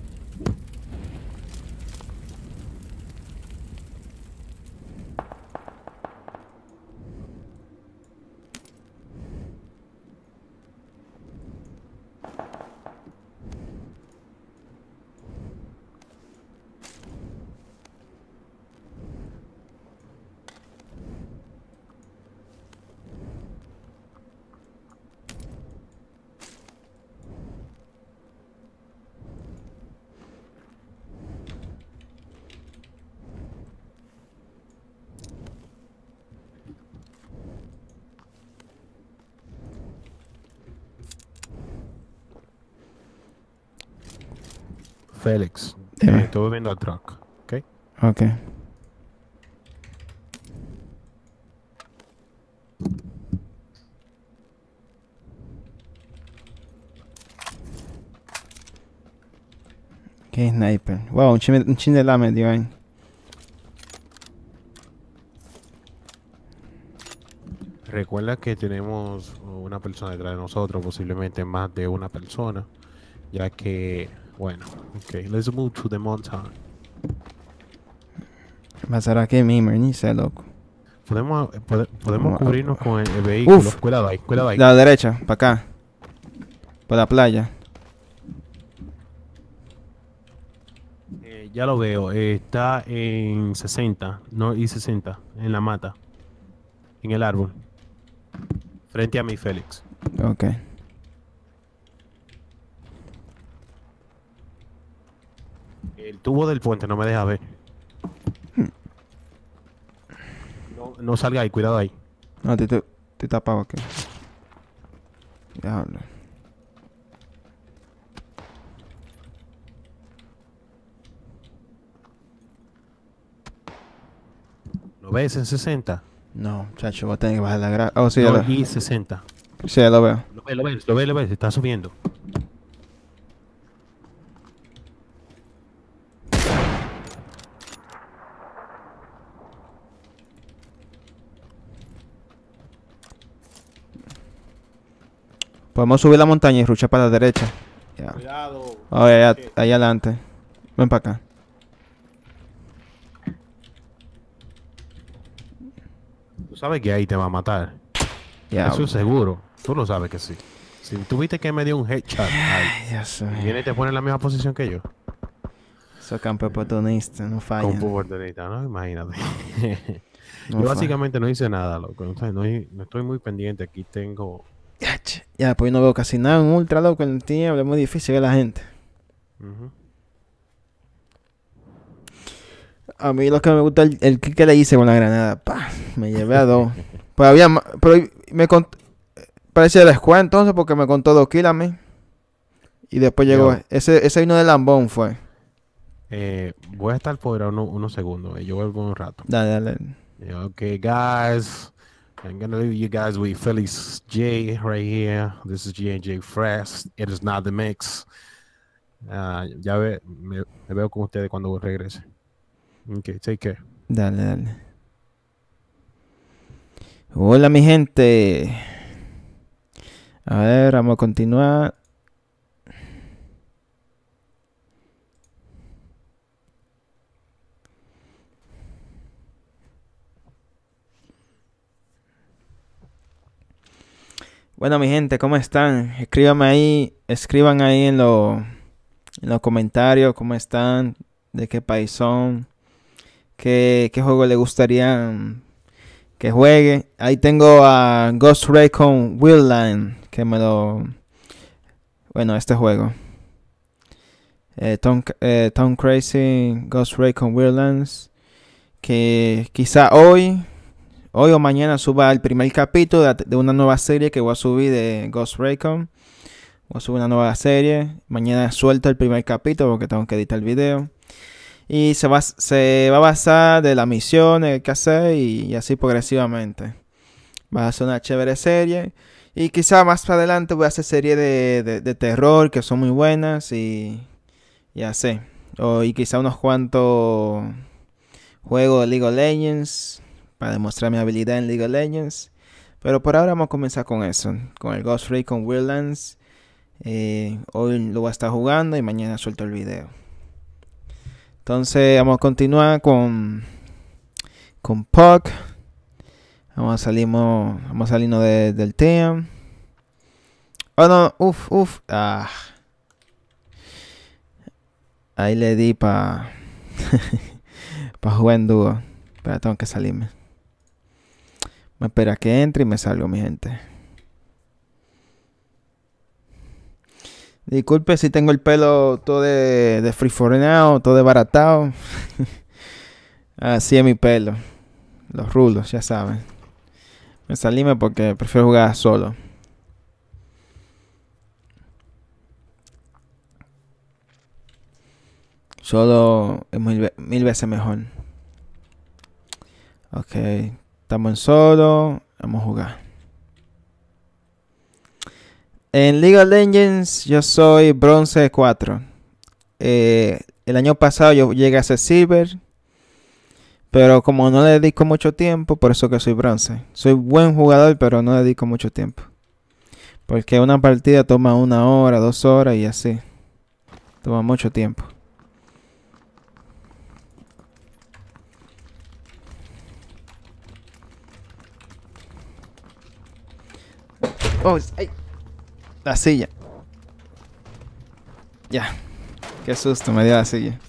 Félix, Dime. estoy viendo al truck, ¿ok? Ok. Qué sniper. Wow, un chin de la me dio ahí. Recuerda que tenemos una persona detrás de nosotros, posiblemente más de una persona, ya que, bueno, ok, let's move to the mountain. Pasará aquí mismo, ni sé, loco. Podemos cubrirnos con el vehículo. Uf. Cuidado ahí, cuidado ahí. De la derecha, para acá. Por la playa. Ya lo veo, está en 60, no, y 60, en la mata, en el árbol, frente a mí, Félix. Ok. El tubo del puente no me deja ver. No salga ahí, cuidado ahí. No, estoy tapado aquí. Diablo. ¿Lo ves en 60? No, chacho, voy a tener que bajar la grada. Oh, sí, ya No, lo, y 60. sí, ya lo veo. Lo ves, está subiendo. Podemos subir la montaña y ruchar para la derecha. Ya. Cuidado. Oh, allá adelante. Ven para acá. Tú sabes que ahí te va a matar. Ya. Eso es seguro. Tú lo sabes que sí. Si tú viste que me dio un headshot ahí, Ay, Dios y mío. viene y te pone en la misma posición que yo. Esos campos oportunistas, no fallan. Con oportunidad, ¿no? Imagínate. No Yo fallan. básicamente no hice nada, loco. No estoy muy pendiente. Aquí tengo... Ya, pues yo no veo casi nada. Un ultra loco en el tiempo. Es muy difícil ver la gente. Ujú. A mí lo que me gusta el kill que le hice con la granada. Pa, me llevé a 2. Pues había pero me contó. Parecía descuento entonces porque me contó 2 kills a mí. Y después llegó. Yo. Ese vino de Lambón fue. Voy a estar por unos segundos. Yo vuelvo un rato. Dale. Yeah, okay, guys. I'm gonna leave you guys with Felix J right here. This is J&J Fresh. It is not the mix. Me veo con ustedes cuando regrese. Ok, take care. Dale, dale. Hola, mi gente. A ver, vamos a continuar. Bueno, mi gente, ¿cómo están? Escriban ahí en los comentarios cómo están, de qué país son, qué juego les gustaría que juegue. Ahí tengo a Ghost Recon Wildland, que bueno, este juego. Tom Crazy Ghost Recon Wildlands, que quizá hoy o mañana suba el primer capítulo de una nueva serie que voy a subir de Ghost Recon. Voy a subir una nueva serie. Mañana suelto el primer capítulo porque tengo que editar el video. Y se va a basar de las misiones que hacer y así progresivamente. Va a ser una chévere serie. Y quizá más adelante voy a hacer series de terror que son muy buenas y así. Y quizá unos cuantos juegos de League of Legends para demostrar mi habilidad en League of Legends. Pero por ahora vamos a comenzar con eso, con el Ghost Recon Wildlands. Hoy lo voy a estar jugando y mañana suelto el video. Entonces vamos a continuar con Puck. Vamos a salirnos del team. Oh no, uf. Ahí le di para jugar en dúo. Pero tengo que salirme. Me espera que entre y me salgo, mi gente. Disculpe si tengo el pelo todo de friforeado, todo desbaratado. Así es mi pelo. Los rulos, ya saben. Me salíme porque prefiero jugar solo. Solo es mil veces mejor. Ok, estamos en solo. Vamos a jugar. En League of Legends yo soy bronce 4. El año pasado yo llegué a ser silver. Pero como no le dedico mucho tiempo, por eso que soy bronce. Soy buen jugador, pero no le dedico mucho tiempo. Porque una partida toma 1 hora, 2 horas y así. Toma mucho tiempo. Oh, ay. La silla. Ya. Qué susto me dio la silla.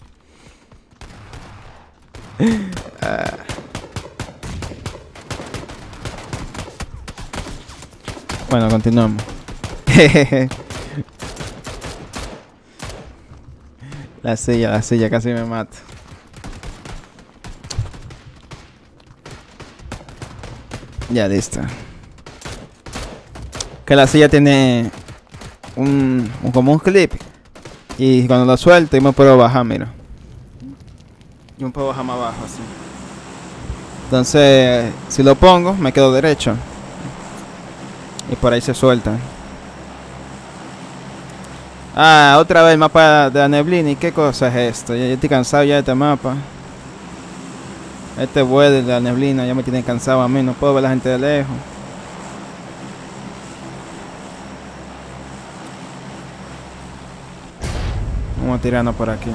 Bueno, continuamos. La silla casi me mata. Ya, listo. Que la silla tiene como un clip. Y cuando lo suelto y me puedo bajar, mira. Yo me puedo bajar más abajo así. Entonces, si lo pongo, me quedo derecho. Y por ahí se suelta. Ah, otra vez el mapa de la neblina. ¿Y qué cosa es esto? Yo estoy cansado ya de este mapa. Este vuelo de la neblina ya me tiene cansado a mí. No puedo ver a la gente de lejos. Vamos a tirarnos por aquí.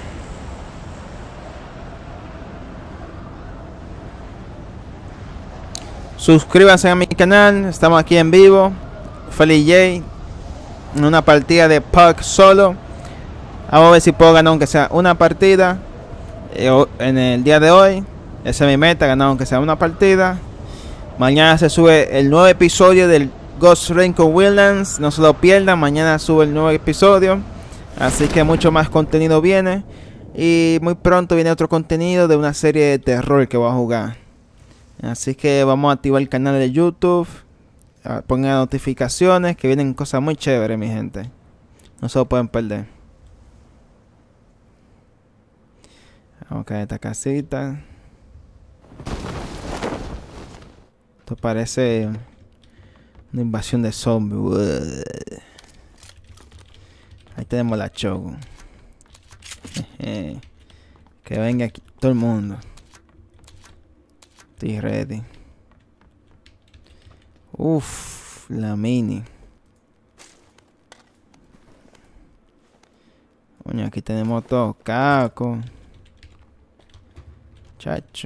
Suscríbanse a mi canal. Estamos aquí en vivo. Feliz J. En una partida de Puck solo. Vamos a ver si puedo ganar aunque sea una partida. En el día de hoy. Esa es mi meta, ganar aunque sea una partida. Mañana se sube el nuevo episodio del Ghost Recon Wildlands. No se lo pierdan. Mañana sube el nuevo episodio. Así que mucho más contenido viene. Y muy pronto viene otro contenido de una serie de terror que voy a jugar. Así que vamos a activar el canal de YouTube. Pongan notificaciones que vienen cosas muy chéveres, mi gente. No se lo pueden perder. Vamos a caer esta casita. Esto parece una invasión de zombies. Ahí tenemos la Chogo. Que Que venga aquí todo el mundo. Estoy ready. Uff, la mini. Coño, aquí tenemos todo. Caco. Chacho.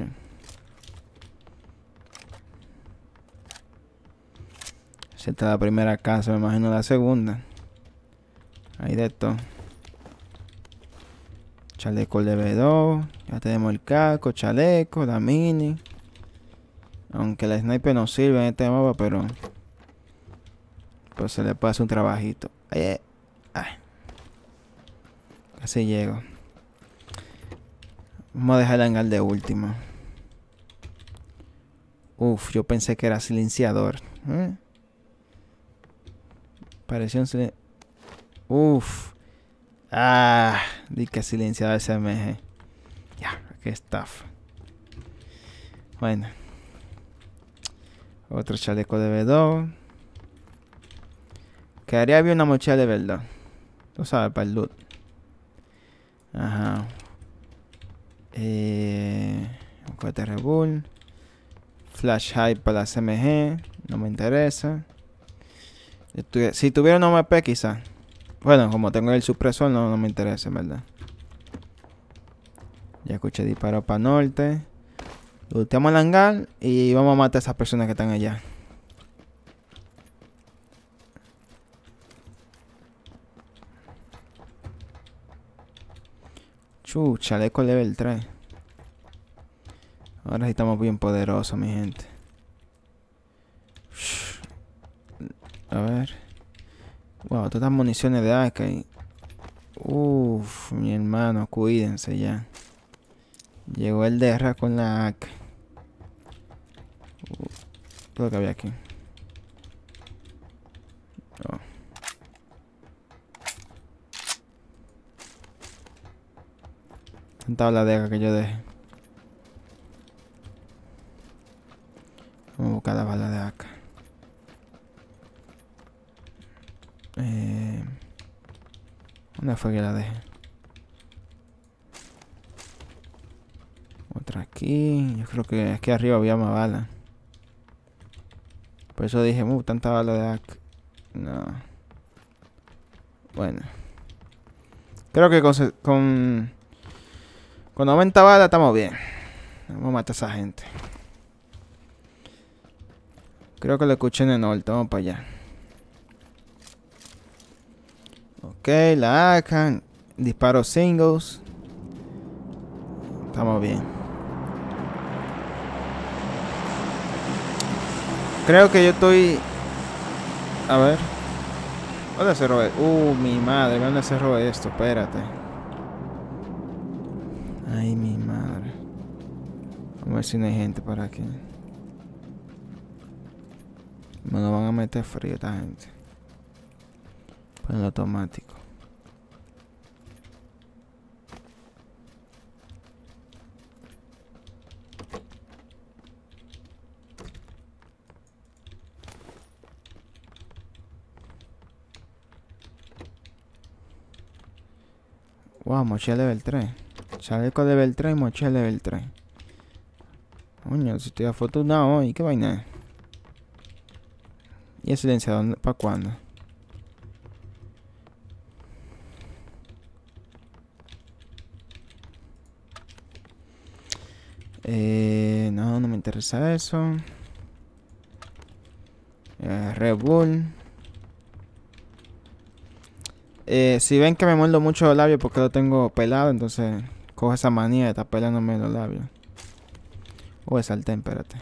Esta es la primera casa, me imagino la segunda. Hay de todo. Chaleco de B2. Ya tenemos el caco, chaleco, la mini. Aunque el sniper no sirve en este mapa, pero pues se le pasa un trabajito. Ay. Casi llego. Vamos a dejar el hangar de último. Uf, yo pensé que era silenciador. Pareció un silenciador. Uf. Di que silenciador SMG. Ya, qué estafa. Bueno. Otro chaleco de B2. Quedaría bien una mochila de verdad. Tú sabes, para el loot. Ajá. Un cohete Red Bull. Flash High para la SMG. No me interesa. Si tuviera un OMP quizá. Bueno, como tengo el supresor no me interesa, en verdad. Ya escuché disparo para norte. Looteamos el hangar y vamos a matar a esas personas que están allá. Chaleco level 3. Ahora sí estamos bien poderosos, mi gente. A ver. Wow, todas estas municiones de AK. Uff, mi hermano, cuídense ya. Llegó el DERRA con la AK. Todo lo que había aquí. Oh. Tanta la de AK que yo dejé. Vamos a buscar la bala de AK. ¿Dónde fue que la dejé? Otra aquí. Yo creo que aquí arriba había más bala. Por eso dije, tanta bala de AK. No. Bueno. Creo que con 90 balas estamos bien. Vamos a matar a esa gente. Creo que lo escuché en el norte. Vamos para allá. Ok, la AK. Disparo singles. Estamos bien. Creo que yo estoy... A ver. ¿Dónde cerró esto? Mi madre. ¿Dónde cerró esto? Espérate. Ay, mi madre. Vamos a ver si no hay gente por aquí. Me lo van a meter frío esta gente. Ponlo automático. Wow, mochila level 3. Chaleco level 3 y mochila level 3. Coño, si estoy afortunado hoy, ¿qué vaina es? ¿Y el silenciador para cuándo? No me interesa eso. Red Bull. Si ven que me muerdo mucho los labios porque lo tengo pelado, entonces cojo esa manía de estar pelándome los labios. El sartén, espérate.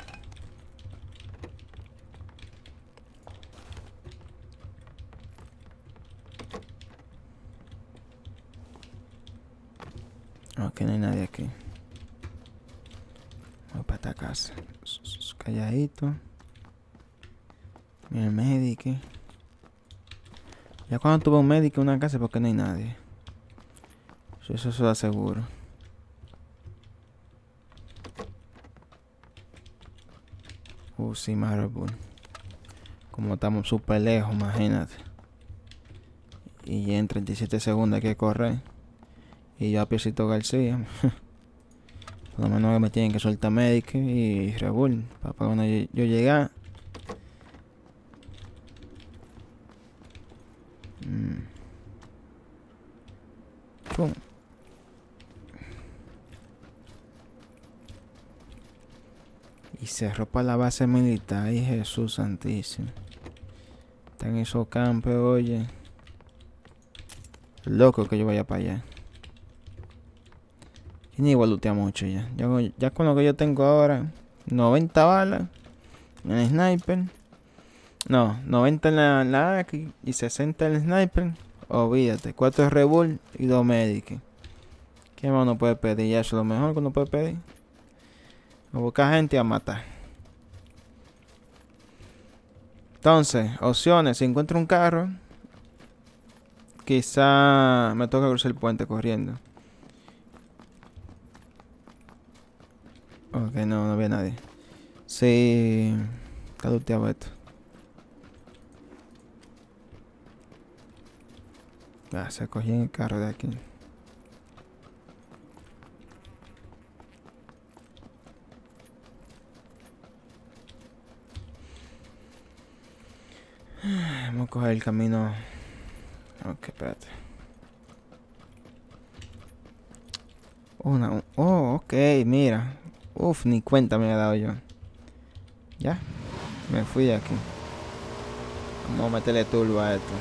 Ok, no hay nadie aquí. Voy para esta casa. Calladito. Mira el médico. Ya cuando tuve un médico en una casa, porque no hay nadie. Eso se lo aseguro. Sí, más Red Bull. Como estamos súper lejos, imagínate. Y ya en 37 segundos hay que correr. Y yo a Piercito García. Por lo menos me tienen que soltar Medic y Red Bull. Para cuando yo llegar. Pum. Y cerró para la base militar. Ay, Jesús santísimo. Están esos campos, oye. Loco que yo vaya para allá. Y ni igual lootea mucho ya. Ya con lo que yo tengo ahora. 90 balas. En el sniper. No, 90 en la AK y 60 en el sniper. Olvídate. 4 Red Bull y 2 Medic. ¿Qué más uno puede pedir? Ya eso es lo mejor que uno puede pedir. A buscar gente a matar. Entonces, opciones. Si encuentro un carro, quizá me toca cruzar el puente corriendo. Ok, no había nadie. Sí. Caduteaba esto. Ah, se cogí en el carro de aquí. Vamos a coger el camino. Ok, espérate. Oh, ok, mira. Uf, ni cuenta me he dado yo. Ya, me fui de aquí. Vamos a meterle turbo a esto.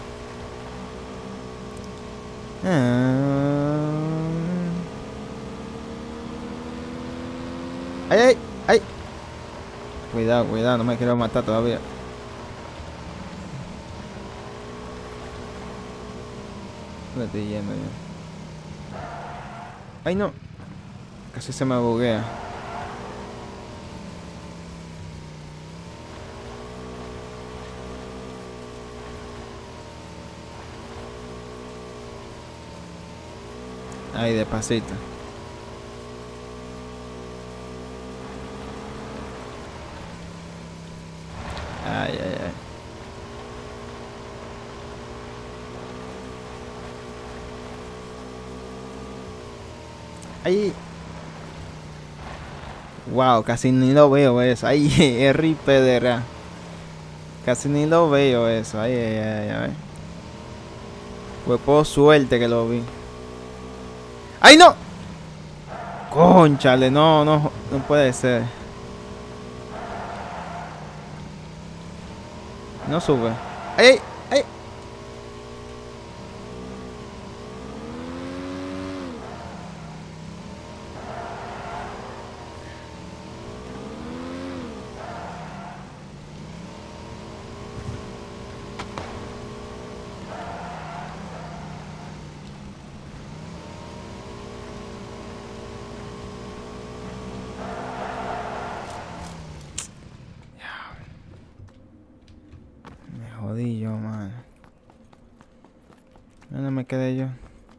¡Ay, ay, ay! Cuidado, cuidado, no me quiero matar todavía. ¿Dónde estoy yendo yo? ¡Ay, no! Casi se me buguea. Ahí, despacito. Ay, ay, ay. Ahí. Wow, casi ni lo veo eso. Ay, RIP de ra. Casi ni lo veo eso. Ay, ay, ay, ay. Fue por suerte que lo vi. ¡Ay, no! Cónchale, no puede ser. No sube. ¡Ay, ay! Me jodí yo, man. ¿Dónde me quedé yo?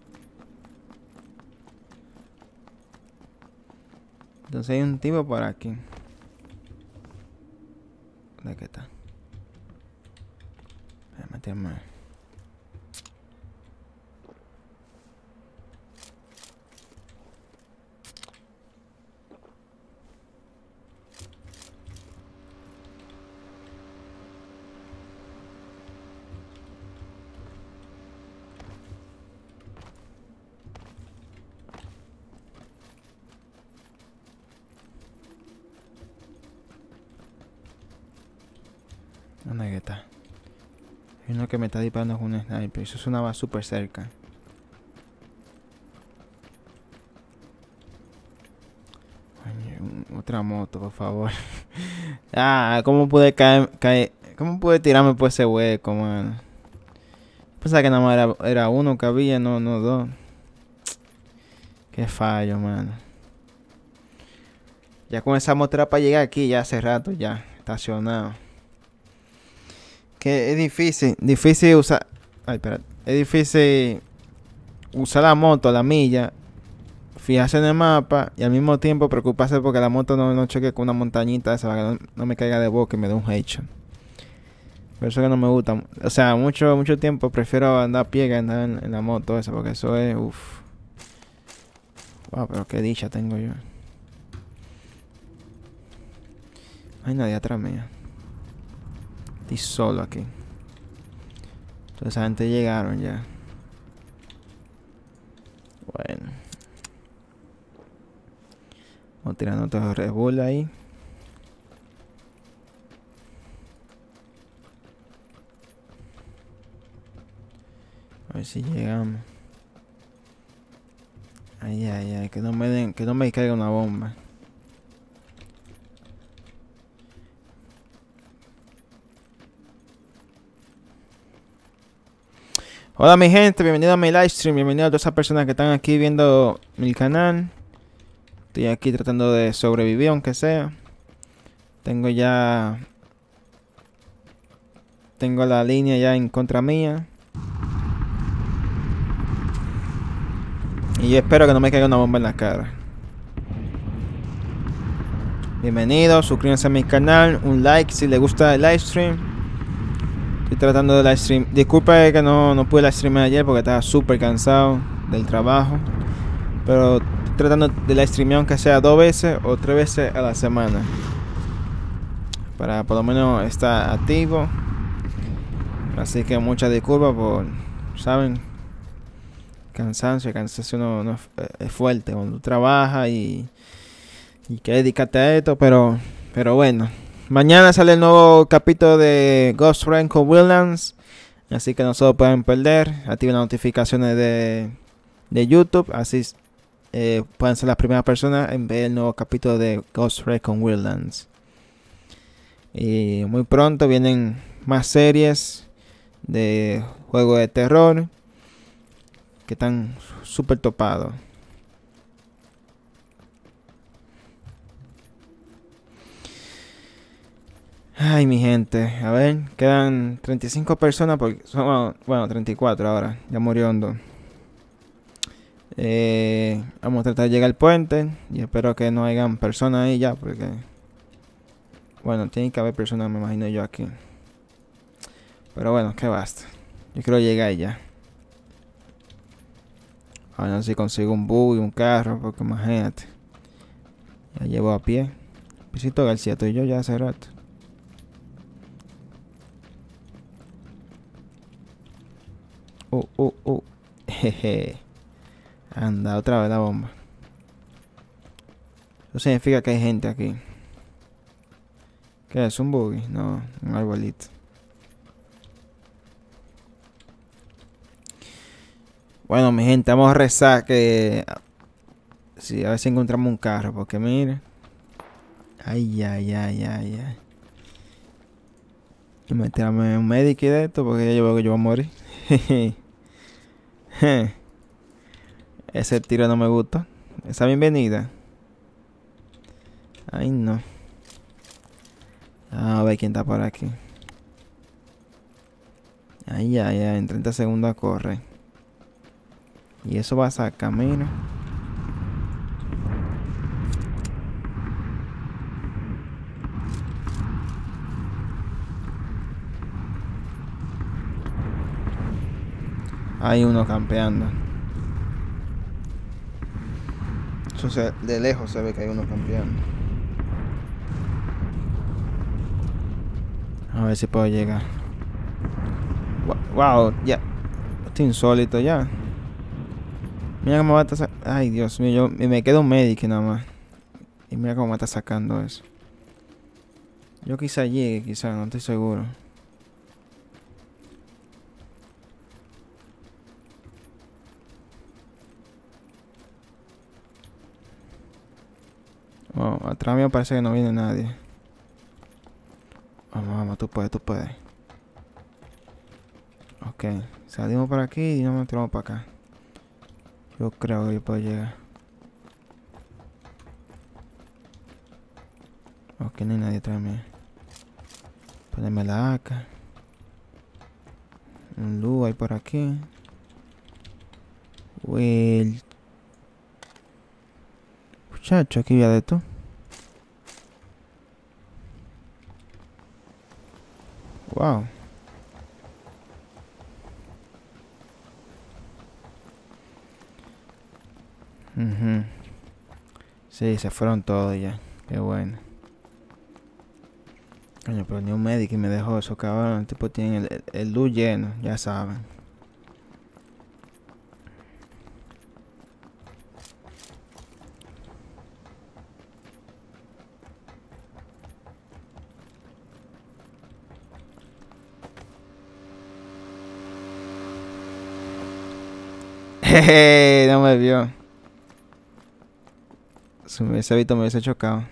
Entonces hay un tipo por aquí. ¿Dónde que está? Voy a meterme. ¿Dónde que está? Hay uno que me está disparando con un sniper. Eso sonaba súper cerca. Coño, otra moto, por favor. Ah, ¿cómo pude caer? ¿Cómo pude tirarme por ese hueco, man? Pensaba que nada más era uno que había, no dos. Qué fallo, man. Ya con esa moto era para llegar aquí ya hace rato, ya estacionado. Que es difícil usar. Ay, espérate. Es difícil usar la moto a la milla, fijarse en el mapa y al mismo tiempo preocuparse porque la moto no choque con una montañita esa para que no me caiga de boca y me dé un headshot. Por eso que no me gusta. O sea, mucho tiempo prefiero andar a pie que andar en la moto esa porque eso es. Uff. Wow, pero qué dicha tengo yo. hay nadie atrás mía. Estoy solo aquí. Toda esa gente llegaron ya. Bueno. Vamos tirando otro Red Bull ahí. A ver si llegamos. Ay, ay, ay, que no me den, que no me caiga una bomba. Hola mi gente, bienvenido a mi live stream, bienvenido a todas esas personas que están aquí viendo mi canal. Estoy aquí tratando de sobrevivir aunque sea. Tengo la línea ya en contra mía. Y yo espero que no me caiga una bomba en la cara. Bienvenidos, suscríbanse a mi canal, un like si les gusta el live stream. Estoy tratando de live stream. Disculpe que no pude live streamar ayer porque estaba súper cansado del trabajo. Pero estoy tratando de live streamear aunque sea 2 veces o 3 veces a la semana. Para por lo menos estar activo. Así que muchas disculpas por, ¿saben? Cansancio no es fuerte cuando tú trabajas y que dedicarte a esto, pero bueno. Mañana sale el nuevo capítulo de Ghost Recon Wildlands, así que no se lo pueden perder. Activen las notificaciones de YouTube, así pueden ser las primeras personas en ver el nuevo capítulo de Ghost Recon Wildlands. Y muy pronto vienen más series de juegos de terror que están súper topados. Ay, mi gente, a ver, quedan 35 personas porque somos, bueno, 34 ahora, ya murió Hondo. Vamos a tratar de llegar al puente y espero que no hayan personas ahí ya porque, bueno, tiene que haber personas, me imagino yo aquí. Pero bueno, que basta. Yo quiero llegar ya. A ver si consigo un bus y un carro, porque imagínate. Ya llevo a pie. Pisito García, tú y yo ya hace rato. Jeje. Anda, otra vez la bomba. Eso significa que hay gente aquí. ¿Qué es? ¿Un buggy? No, un arbolito. Bueno, mi gente, vamos a rezar que... Sí, a ver si encontramos un carro, porque mire. Ay, ay, ay, ay, ay. Y meterme un médico de esto, porque ya yo veo que yo voy a morir. Ese tiro no me gusta. Esa bienvenida. Ay, no. A ver quién está por aquí. Ay, ay, ay. En 30 segundos corre. Y eso va a sacar, mira. Hay uno campeando. Eso de lejos se ve que hay uno campeando. A ver si puedo llegar. Wow, ya. Estoy insólito ya. Mira cómo va a estar. Ay, Dios mío, me quedo un médico nada más. Y mira cómo me está sacando eso. Yo quizá llegue, quizá, no estoy seguro. Oh, atrás mío parece que no viene nadie. Vamos, vamos, tú puedes, tú puedes. Ok, salimos por aquí y nos tiramos para acá. Yo creo que yo puedo llegar. Ok, no hay nadie atrás mío. Ponerme la AK. Un luz hay por aquí. Will. Muchacho, aquí había de esto. Wow. Sí, se fueron todos ya. Qué bueno. Coño, pero ni un médico me dejó eso, cabrón. El tipo tiene el luz lleno, ya saben. Jeje, no me vio. Si me hubiese visto, me hubiese chocado.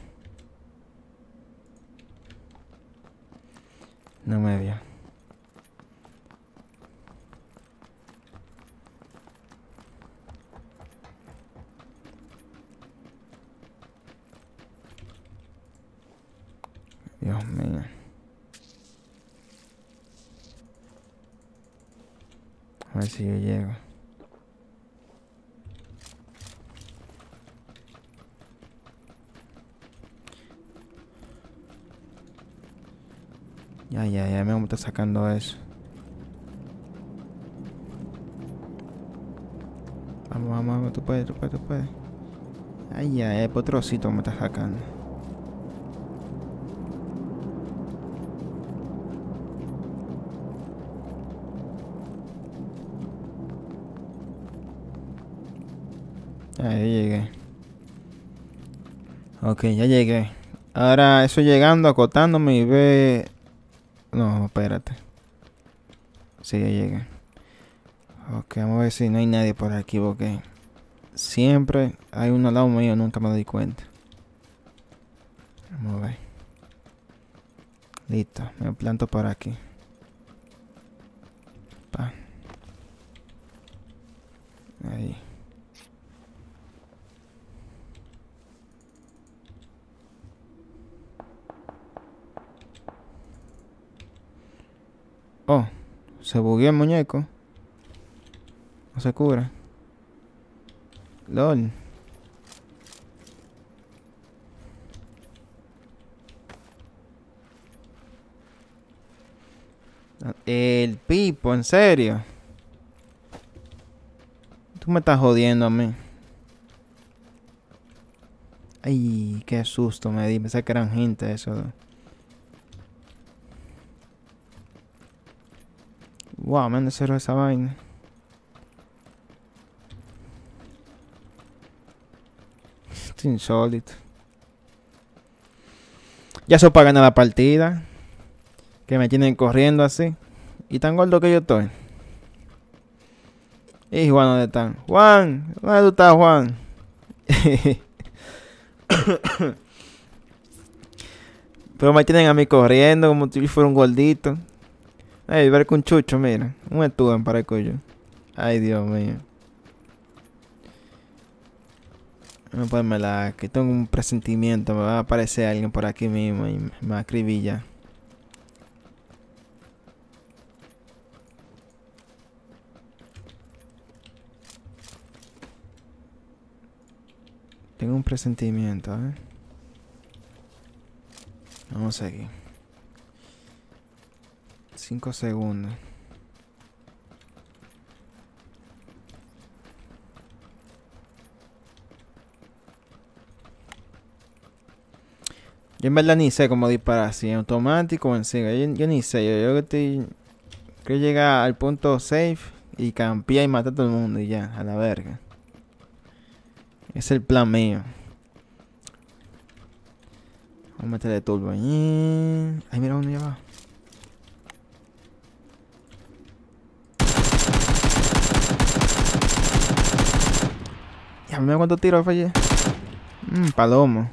No me vio. Dios mío. A ver si yo llego. Ya me está sacando eso. Vamos, tú puedes. Ay, el potrocito me está sacando. Ya llegué. Ok, ya llegué. Ahora eso llegando, acotándome y ve... No, espérate. Sí, ya llegué. Ok, vamos a ver si no hay nadie por aquí porque siempre hay uno al lado mío, nunca me doy cuenta. Vamos a ver. Listo, me planto por aquí. Pa. Ahí. Oh, se bugueó el muñeco. No se cura. LOL. El Pipo, en serio. Tú me estás jodiendo a mí. Ay, qué susto me di. Pensé que eran gente eso. Wow, me han de cero esa vaina. Es insólito. Ya eso para ganar la partida. Que me tienen corriendo así. Y tan gordo que yo estoy. ¿Y Juan dónde están? Juan, ¿dónde tú estás, Juan? Pero me tienen a mí corriendo como si yo fuera un gordito. Ay, ver con chucho, mira. Un estuve parezco yo. Ay, Dios mío. No ponerme la que tengo un presentimiento. Me va a aparecer alguien por aquí mismo y me va a escribir ya. Tengo un presentimiento, ¿eh? Vamos a seguir. 5 segundos. Yo en verdad ni sé cómo disparar, si en automático o en siga. Yo ni sé, yo estoy... Quiero llegar al punto safe y campear y matar a todo el mundo y ya, a la verga. Ese es el plan mío. Vamos a meterle turbo. Ay, mira uno ya va. Ya, mira cuántos tiros fallé. Palomo.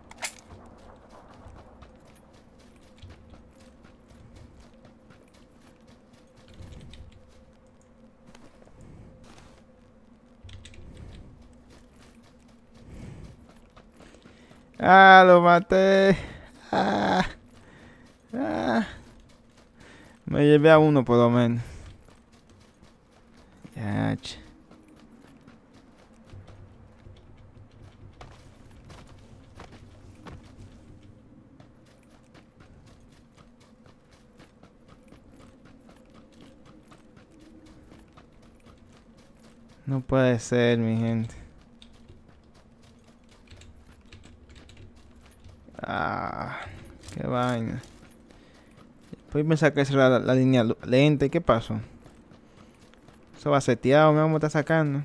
Ah, lo maté. Ah, ah. Me llevé a uno por lo menos. Ya, che. No puede ser, mi gente. Ah, qué vaina. Pues pensar que esa era la línea lente. ¿Qué pasó? Eso va seteado, me vamos a estar sacando.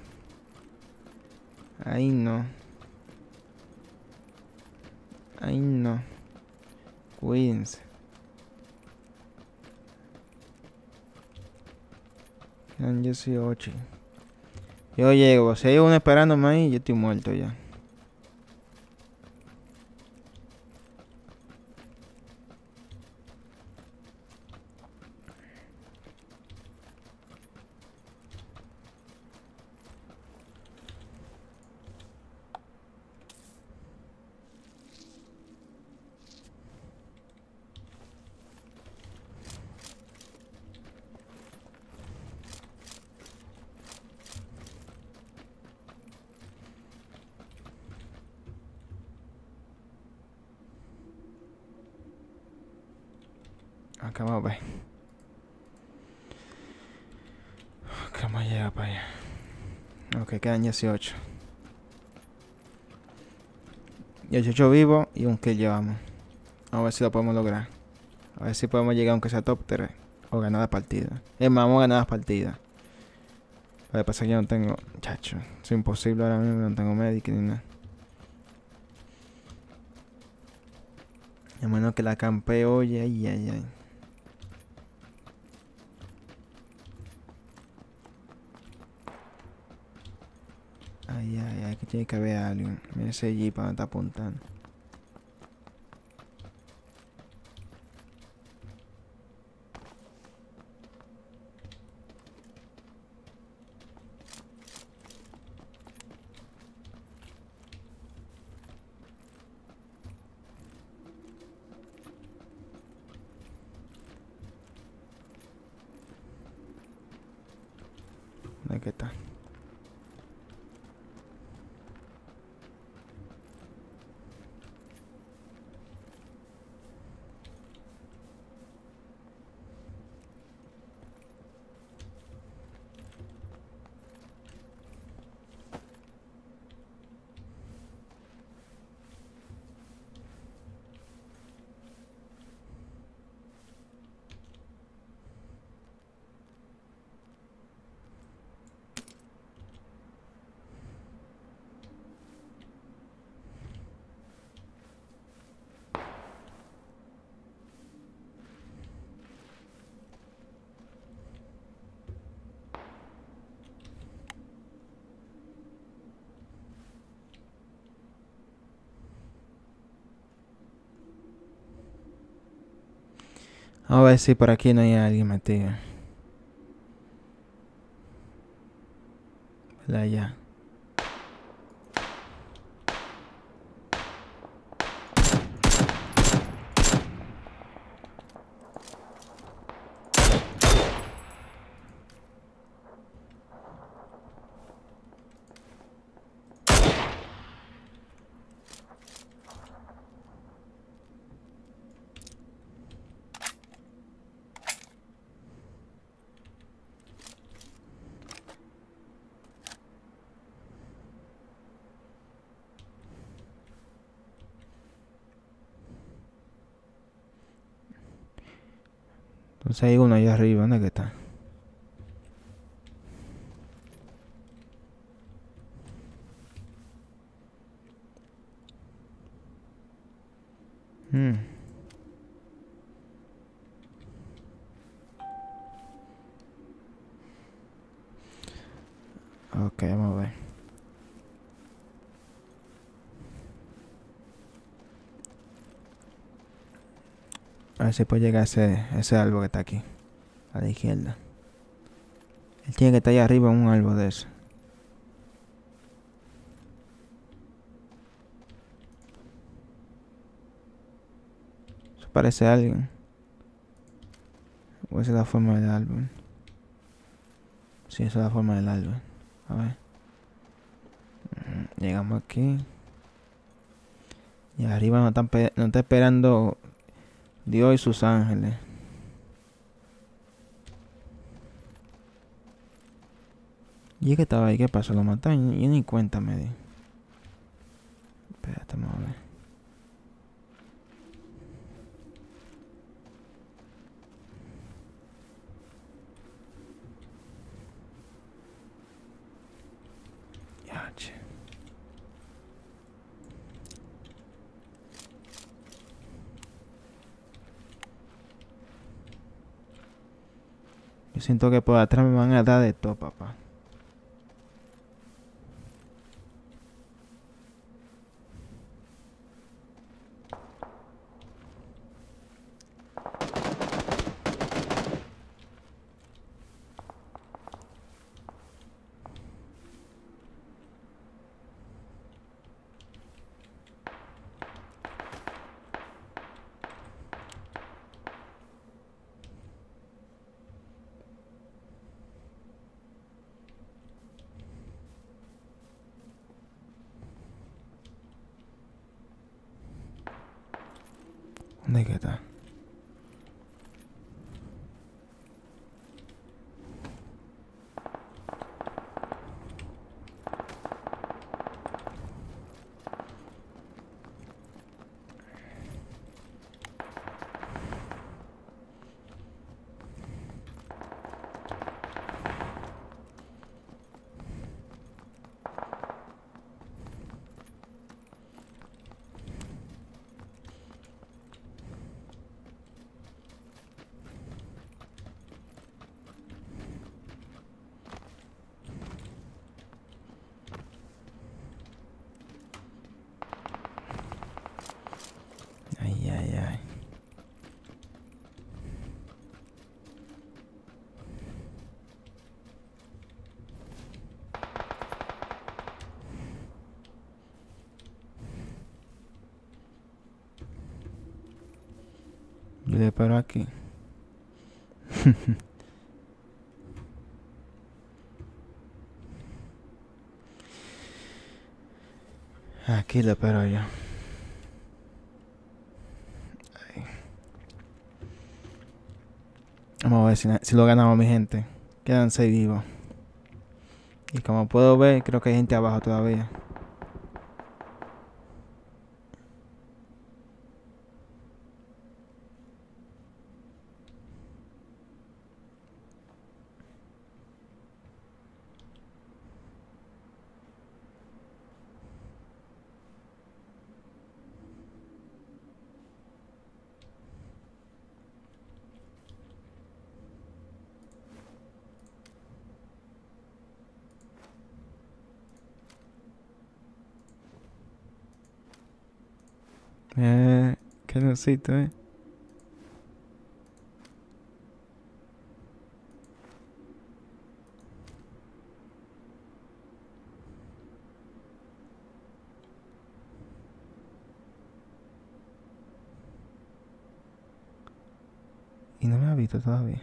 Ahí no. Ahí no. Cuídense. Quedan 18. Yo llego. Si hay uno esperándome ahí, yo estoy muerto ya. Acá vamos a ver. Acá vamos a llegar para allá. Ok, quedan 18. 18 vivos y un kill llevamos. A ver si lo podemos lograr. A ver si podemos llegar aunque sea top 3. O ganar la partida. Es más, vamos a ganar las partidas. Lo que pasa es que yo no tengo... Chacho, es imposible ahora mismo. No tengo medic ni nada. A menos que la campe, oye, ay, ay, ay. Ay, ay, ay, que tiene que haber alguien. Mira ese jeep para donde está apuntando. ¿Dónde es que está? Vamos a ver si por aquí no hay alguien metido. ¿Verdad? Ya. Entonces hay uno allá arriba. ¿Dónde es que está? Ok, vamos a ver. A ver si puede llegar ese árbol que está aquí. A la izquierda. Él tiene que estar allá arriba en un árbol de eso. Eso parece alguien. O esa es la forma del árbol. Sí, esa es la forma del árbol. A ver. Llegamos aquí. Y arriba nos está esperando Dios y sus ángeles. ¿Y es que estaba ahí? ¿Qué pasó? ¿Lo mataron? Yo ni cuenta me di. Espérate, vamos a ver. Yo siento que por atrás me van a dar de todo, papá. ¿Dónde que está? Ay, ay, ay. Yo le paro aquí. Aquí le paro yo. Ay. Vamos a ver si lo ganamos, mi gente. Quedan 6 vivos. Y como puedo ver, creo que hay gente abajo todavía. Qué necesito, Y no me ha visto todavía.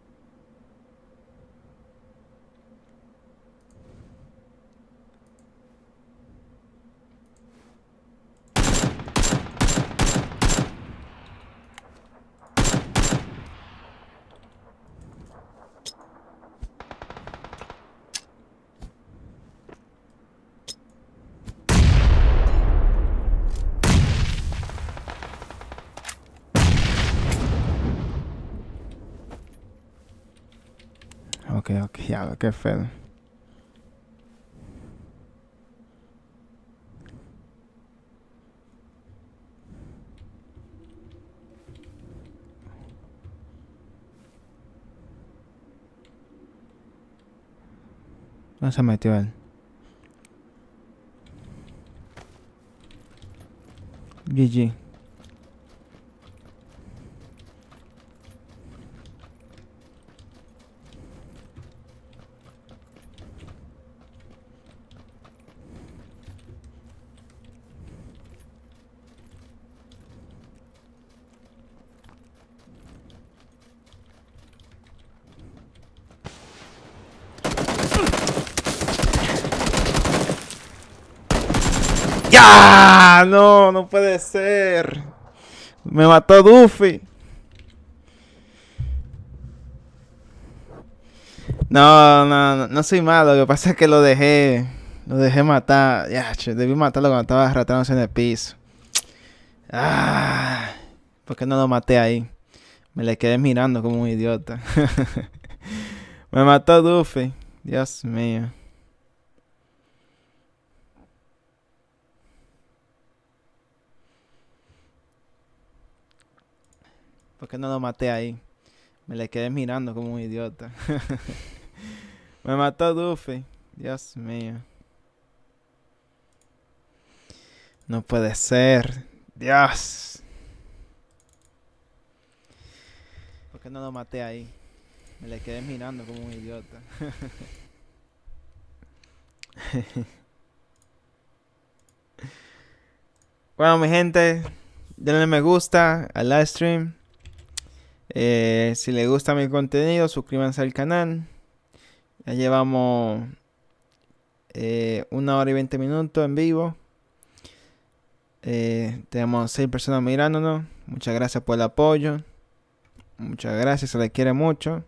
Ok, ya, qué feo. ¿Dónde se metió él? GG. ¡Ya! No, no puede ser. Me mató Duffy. No soy malo. Lo que pasa es que lo dejé. Lo dejé matar. Ya, debí matarlo cuando estaba arrastrándose en el piso. Ah, ¿por qué no lo maté ahí? Me le quedé mirando como un idiota. Me mató Duffy. Dios mío. ¿Por qué no lo maté ahí? Me le quedé mirando como un idiota. Me mató Duffy. Dios mío. No puede ser. Dios. ¿Por qué no lo maté ahí? Me le quedé mirando como un idiota. Bueno, mi gente, denle me gusta al live stream. Si les gusta mi contenido, suscríbanse al canal. Ya llevamos 1 hora y 20 minutos en vivo. Tenemos 6 personas mirándonos. Muchas gracias por el apoyo. Muchas gracias, se les quiere mucho.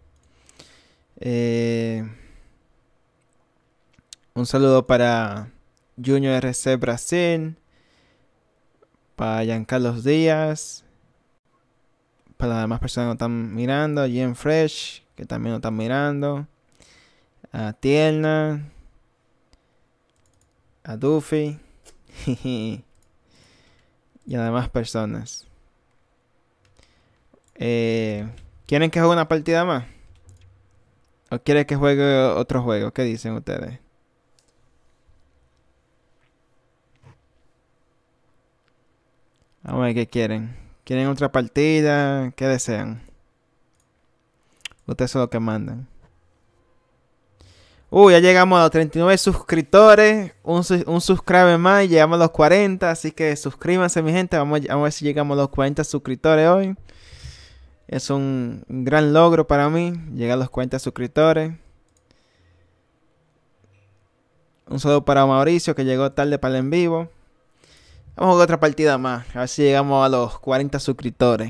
Un saludo para Junior RC Brasil, para Giancarlos Díaz, para las demás personas que nos están mirando, a Jen Fresh, que también nos están mirando, a Tierna, a Duffy y a las demás personas. ¿Quieren que juegue una partida más? ¿O quieren que juegue otro juego? ¿Qué dicen ustedes? Vamos a ver qué quieren. ¿Quieren otra partida? ¿Qué desean? Ustedes son los que mandan. Ya llegamos a los 39 suscriptores. Un subscribe más y llegamos a los 40. Así que suscríbanse, mi gente. Vamos a ver si llegamos a los 40 suscriptores hoy. Es un gran logro para mí llegar a los 40 suscriptores. Un saludo para Mauricio, que llegó tarde para el en vivo. Vamos a jugar otra partida más. A ver si llegamos a los 40 suscriptores.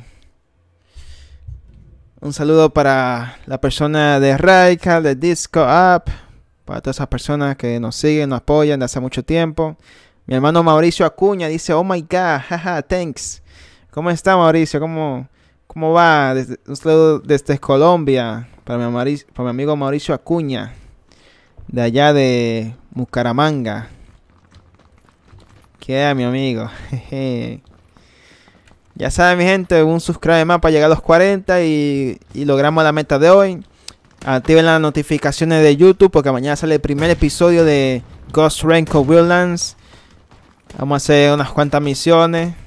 Un saludo para la persona de Raika, de Disco App. Para todas esas personas que nos siguen, nos apoyan de hace mucho tiempo. Mi hermano Mauricio Acuña dice: oh my god, jaja, thanks. ¿Cómo está, Mauricio? ¿Cómo va? Un saludo desde Colombia. Para mi amigo Mauricio Acuña. De allá de Bucaramanga. ¿Qué es, mi amigo? Ya saben, mi gente, un subscribe más para llegar a los 40 y logramos la meta de hoy. Activen las notificaciones de YouTube porque mañana sale el primer episodio de Ghost Recon Wildlands. Vamos a hacer unas cuantas misiones.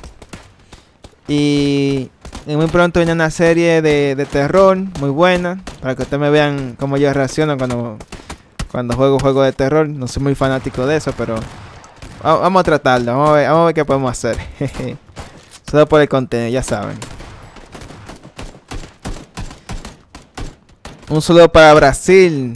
Y muy pronto viene una serie de terror muy buena. Para que ustedes me vean cómo yo reacciono cuando juego de terror. No soy muy fanático de eso, pero vamos a tratarlo. Vamos a ver qué podemos hacer. Solo por el contenido, ya saben. Un saludo para Brasil.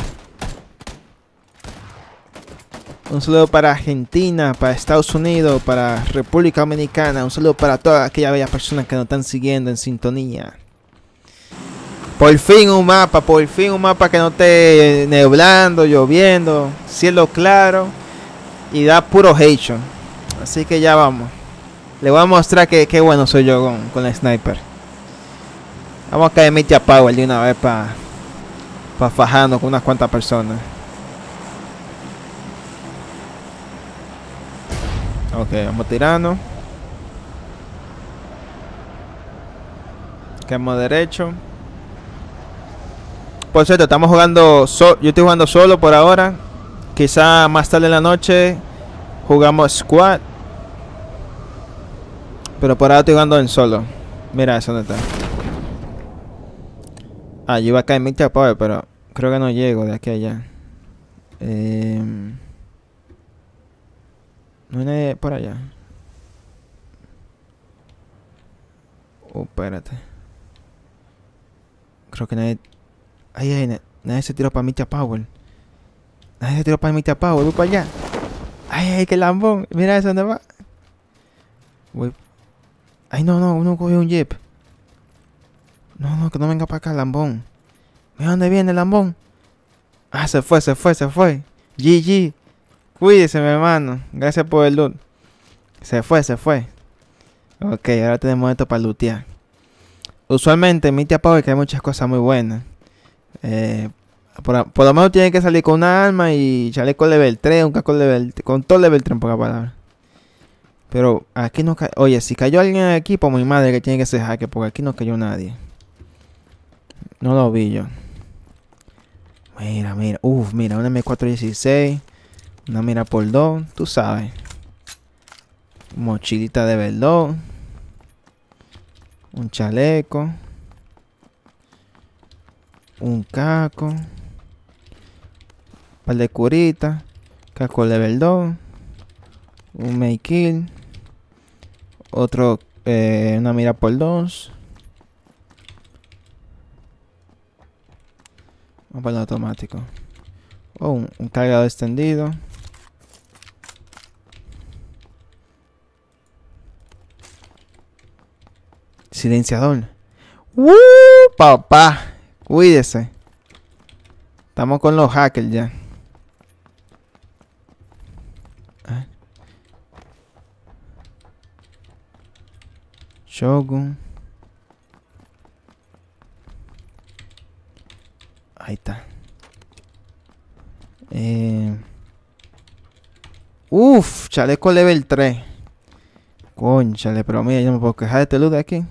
Un saludo para Argentina, para Estados Unidos, para República Dominicana. Un saludo para todas aquellas bellas personas que nos están siguiendo en sintonía. Por fin un mapa que no esté neblando, lloviendo, cielo claro y da puro hate. Así que ya vamos. Le voy a mostrar que bueno soy yo con la sniper. Vamos a caer Media Power de una vez para fajarnos con unas cuantas personas. Ok, vamos tirando. Quedamos derecho. Por cierto, estamos jugando. Yo estoy jugando solo por ahora. Quizá más tarde en la noche jugamos squad. Pero por ahora estoy jugando en solo. Mira eso, ¿dónde está? Yo iba a caer Media Power, pero creo que no llego de aquí a allá. No hay nadie por allá. Espérate. Creo que nadie. Nadie se tiró para Media Power. Nadie se tiró para Media Power. Voy para allá. Ay, qué lambón. Mira eso, ¿dónde va? Voy. Ay, no, uno cogió un jeep. No, que no venga para acá, lambón. Mira dónde viene el lambón. Se fue. GG. Cuídese, mi hermano. Gracias por el loot. Se fue. Ok, ahora tenemos esto para lootear. Usualmente en Media Power que hay muchas cosas muy buenas. Por lo menos tiene que salir con una arma y chaleco level 3, un casco level 3, con todo level 3 en pocas palabras. Pero aquí no cayó. Oye, si cayó alguien aquí, por mi madre que tiene que ser hacker, porque aquí no cayó nadie. No lo vi yo. Mira, mira. Uf, mira, una M416. Una mira por 2. Tú sabes. Mochilita de verdad. Un chaleco. Un caco. Un par de curitas. Casco de verdad. Un make kill. Otro. Una mira por 2. Vamos para el automático. Oh, un cargador extendido. Silenciador. Papá. Cuídese. Estamos con los hackers ya. Shogun. Ahí está. Uf, chaleco level 3. Conchale, pero mira, yo no me puedo quejar de este loot de aquí.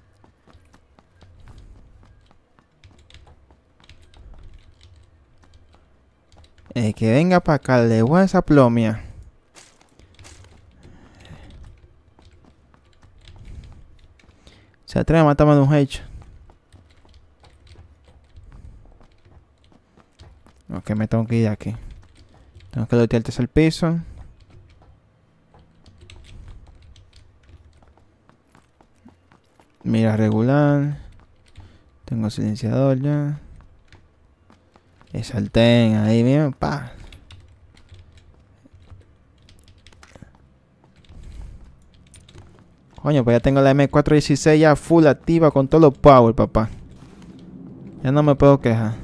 Que venga para acá, le voy a esa plomia. Se atreve a matarme de un hecho. Ok, me tengo que ir de aquí. Tengo que lootear el tercer piso. Mira regular. Tengo silenciador ya. El sartén ahí mismo. Pa. Coño, pues ya tengo la M416 ya full activa con todos los power, papá. Ya no me puedo quejar.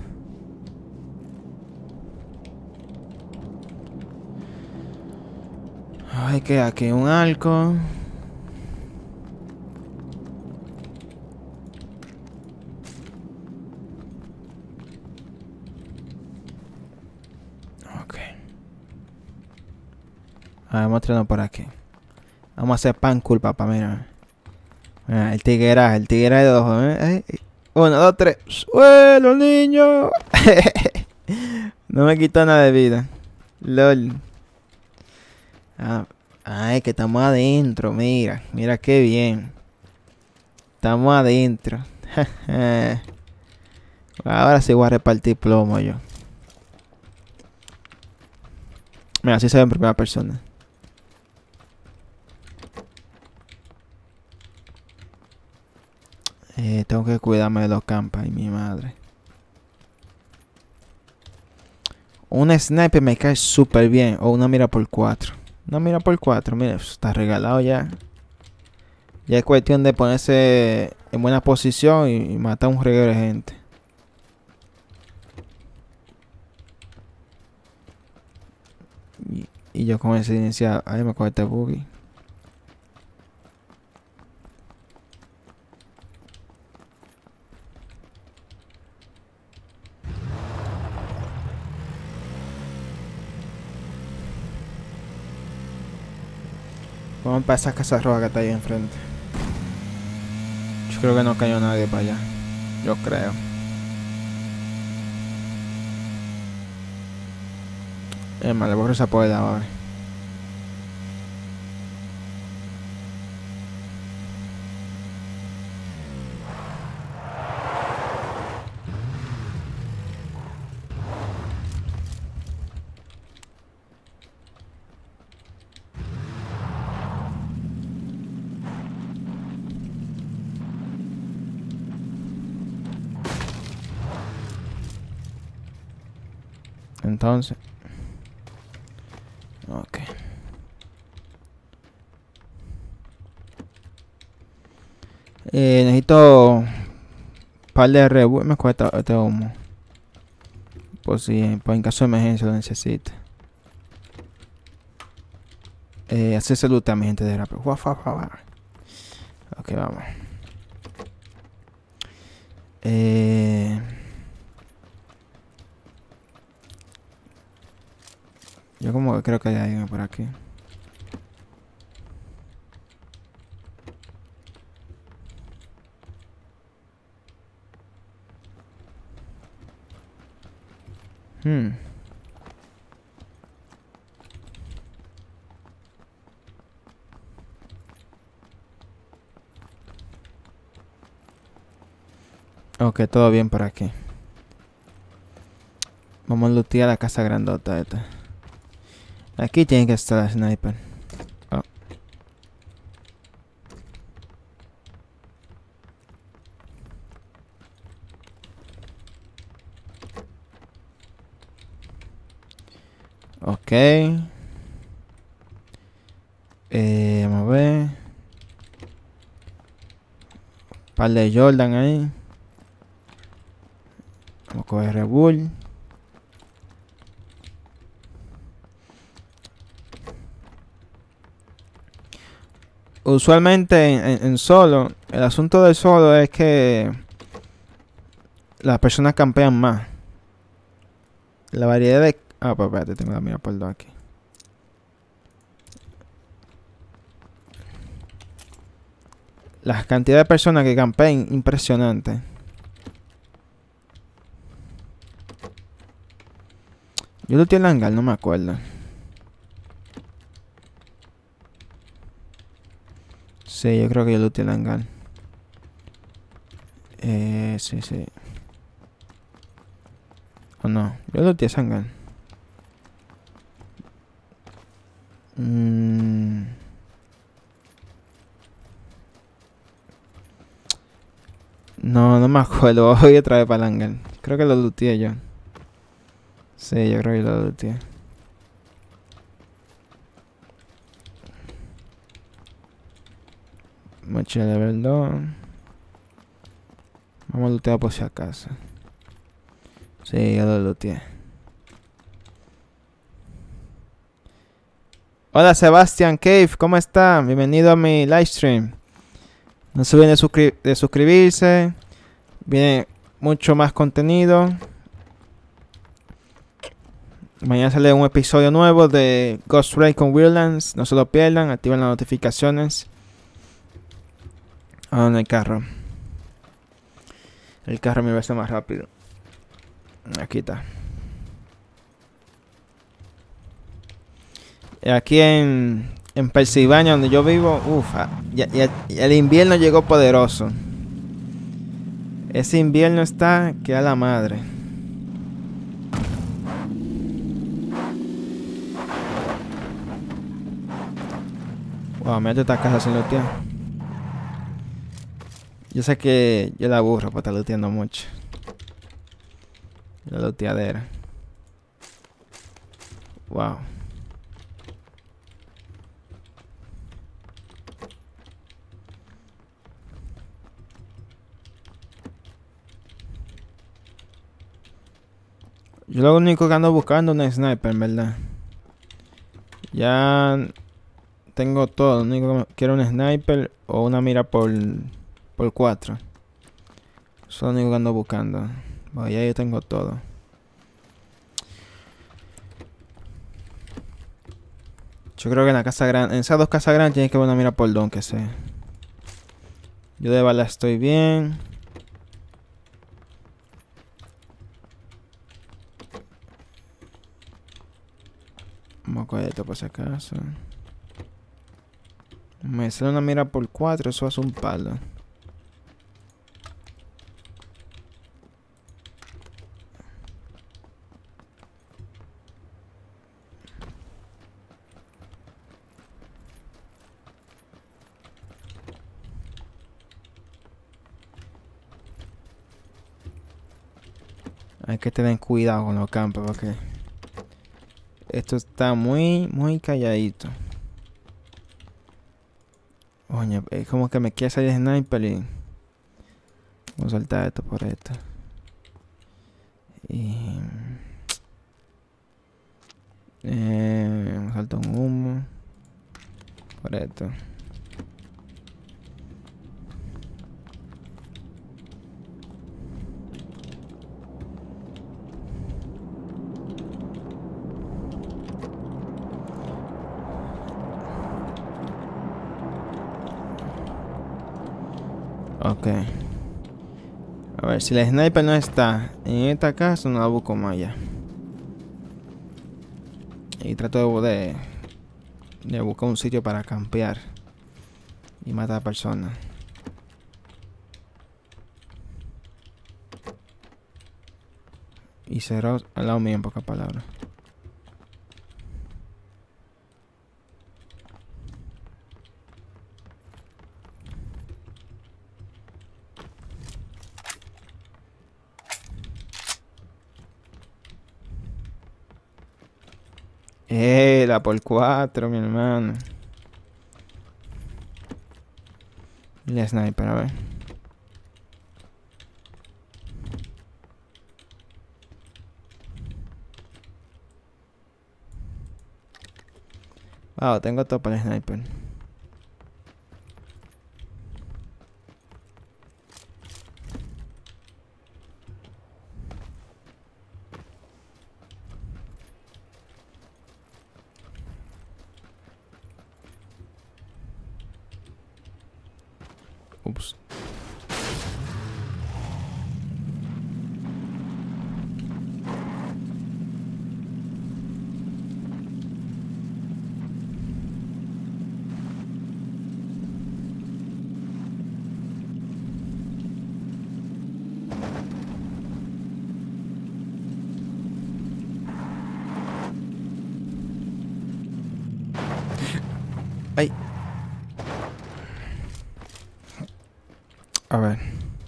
Ay, que aquí un arco. Ok. A ver, vamos a tirarnos por aquí. Vamos a hacer pan cool, papá, mira. Mira, el tigueraje de dos. Uno, dos, tres. ¡Suelo, niño! No me quitó nada de vida. LOL. Ay, que estamos adentro, mira. Mira qué bien. Estamos adentro. Ahora sí voy a repartir plomo yo. Mira, así se ve en primera persona. Tengo que cuidarme de los campas y mi madre. Un sniper me cae súper bien. O una mira por 4. Una mira por 4, mira, está regalado ya. Ya es cuestión de ponerse en buena posición y matar un reguero de gente. Y yo con ese inicial, ahí me coge este buggy. Vamos para esa casa roja que está ahí enfrente. Yo creo que no cayó nadie para allá. Yo creo. Es más, le borro esa puerta ahora. Entonces. Ok. Necesito un par de rebuilds. Me cuesta este humo. Pues si, pues en caso de emergencia lo necesite. Hacerse luta a mi gente de rap. Ok, vamos. Yo como que creo que hay alguien por aquí. Hmm. Ok, todo bien por aquí. Vamos a lootear la casa grandota esta. Aquí tiene que estar la sniper. Oh. Ok. Vamos a ver. Par de Jordan ahí. Vamos a coger Red Bull. Usualmente en solo, el asunto del solo es que las personas campean más. La variedad de... Ah, pues espérate, tengo la mira por dos aquí. La cantidad de personas que campean, impresionante. Yo lo tengo en hangar, no me acuerdo. Sí, yo creo que yo lo tengo en hangar. Sí, sí. ¿O no? Yo lo tengo en hangar. No, no me acuerdo. Voy otra vez para el hangar. Creo que lo looteé yo. Sí, yo creo que lo looteé. Mochila level 2. Vamos a lootear por si acaso. Sí, yo lo looteé. Hola Sebastian Cave, ¿cómo está? Bienvenido a mi livestream. No se olviden de suscribirse. Viene mucho más contenido. Mañana sale un episodio nuevo de Ghost Recon Wildlands. No se lo pierdan. Activen las notificaciones. Ah, en el carro. El carro me va a ser más rápido. Aquí está. Aquí en Pensilvania, donde yo vivo, el invierno llegó poderoso. Ese invierno está que a la madre. Wow, mira esta casa sin lootear. Yo sé que yo la aburro por estar looteando mucho. La looteadera. Wow. Yo lo único que ando buscando es un sniper, en verdad. Ya tengo todo. Lo único que quiero es un sniper o una mira por 4. Eso es lo único que ando buscando. Bueno, ya yo tengo todo. Yo creo que en la casa grande, en esas dos casas grandes tiene que haber una mira por 2, que sé. Yo de bala estoy bien. Vamos a coger esto por si acaso. Me sale una mira por 4, eso hace un palo. Hay que tener cuidado con los campos porque esto está muy calladito. Oye, es como que me quiere salir sniper y... Vamos a soltar esto por esto. Y... vamos a soltar un humo. Por esto. Ok. A ver, si la sniper no está en esta casa, no la busco más allá. Y trato de buscar un sitio para campear y matar personas. Y cerró al lado mío en pocas palabras. La por 4, mi hermano. Y la sniper, a ver. Wow, tengo todo para el sniper. Ups. Ay. A ver.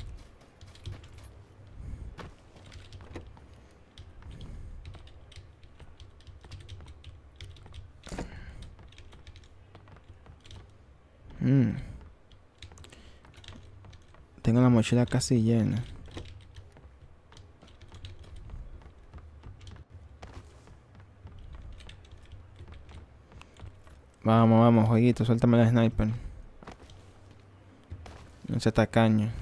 Tengo la mochila casi llena. Vamos, vamos, jueguito, suéltame la sniper. No se tacaño.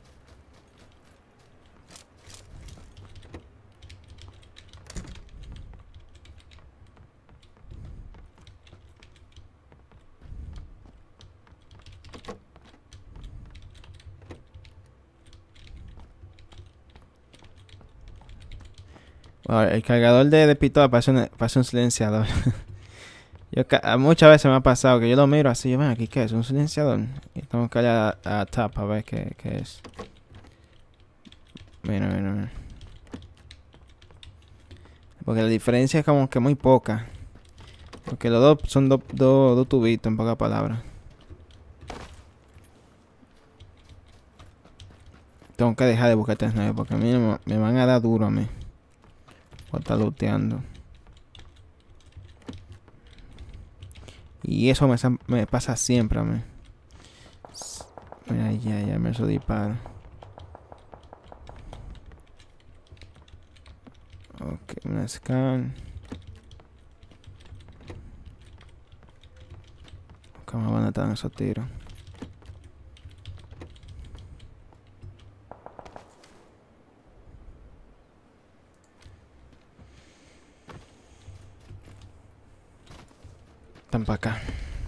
Bueno, el cargador de pistola parece un silenciador. Muchas veces me ha pasado que yo lo miro así, ven aquí, ¿qué es? ¿Un silenciador? Y tengo que ir a tap a ver qué es. Mira, mira, mira. Porque la diferencia es como que muy poca. Porque los dos son dos tubitos, en pocas palabras. Tengo que dejar de buscar este sniper porque a mí me van a dar duro a mí. Por estar looteando. Y eso me pasa siempre a mí. Mira, ya me hizo disparo. Ok, una scan. ¿Cómo van a estar esos tiros? Están para acá.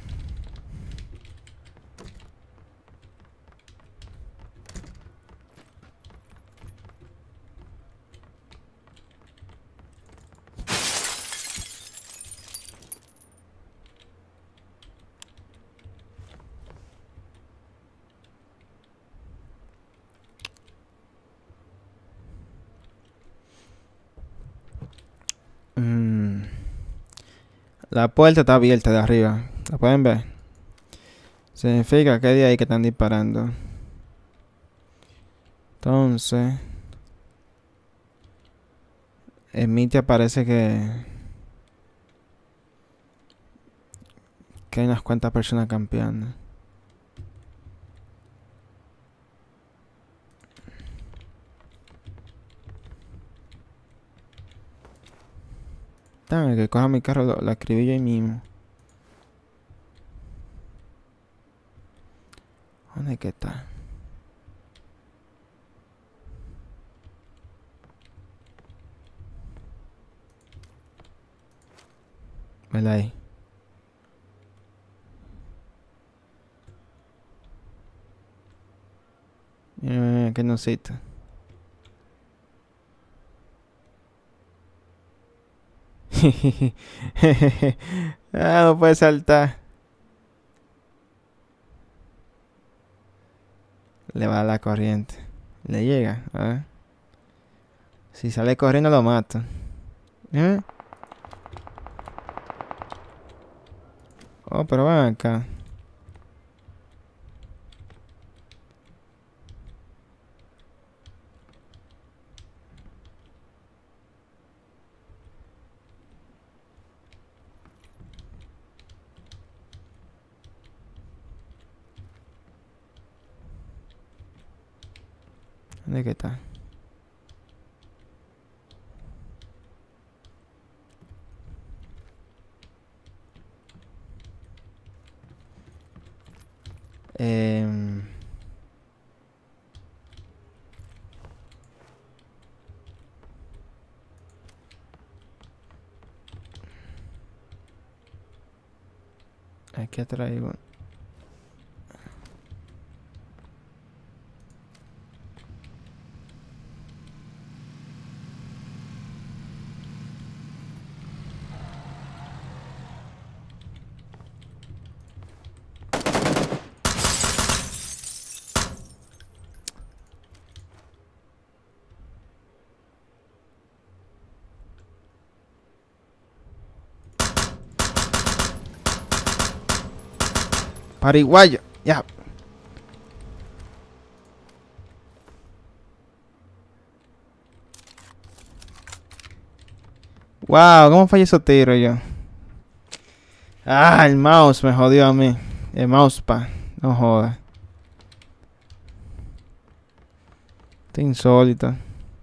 La puerta está abierta de arriba. ¿La pueden ver? Significa que hay de ahí que están disparando. Entonces, en Mitia parece que hay unas cuantas personas campeando. Dame que coja mi carro, lo escribí yo ahí mismo. ¿Dónde es que está? Vela ahí. Mira, que no cita. Ah, no puede saltar. Le va a la corriente. Le llega. A ver. Si sale corriendo lo mato. ¿Eh? Oh, pero van acá. ¿Dónde que está? Em, Aquí atrás hay uno. Paraguayo. Ya. Wow, ¿cómo fallé esos tiros yo? Ah, el mouse me jodió a mí. El mousepad. No joda. Está insólito.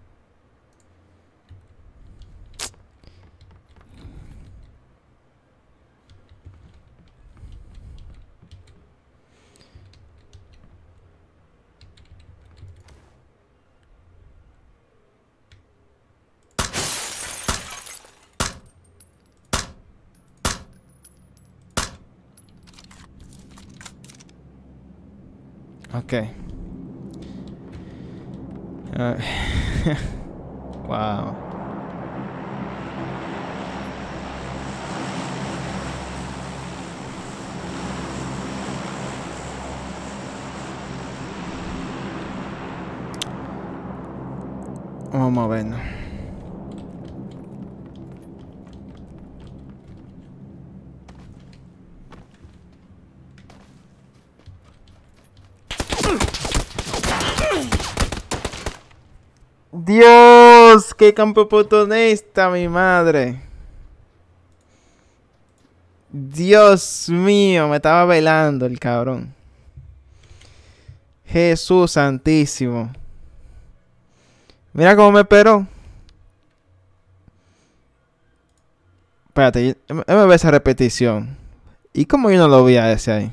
Ok. Ah, wow. Vamos a vernos. Dios, qué campo oportunista, mi madre. Dios mío, me estaba velando el cabrón. Jesús santísimo. Mira cómo me esperó. Espérate, me ve esa repetición. ¿Y cómo yo no lo vi a ese ahí?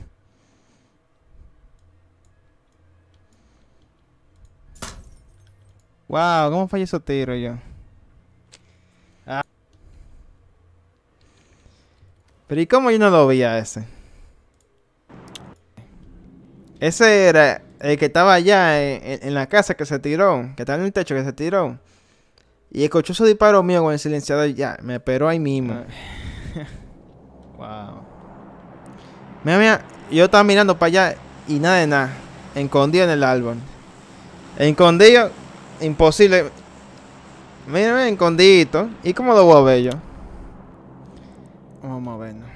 Wow, ¿cómo fallé esos tiros yo? Ah. Pero ¿y cómo yo no lo vi a ese? Ese era el que estaba allá en la casa que se tiró. Que estaba en el techo que se tiró. Y escuchó su disparo mío con el silenciador y ya, me esperó ahí mismo. Wow. Mira, mira, yo estaba mirando para allá y nada de nada. Escondido en el árbol. Escondido, imposible. Mira, mira, escondidito. ¿Y cómo lo voy a ver yo? Vamos a vernos.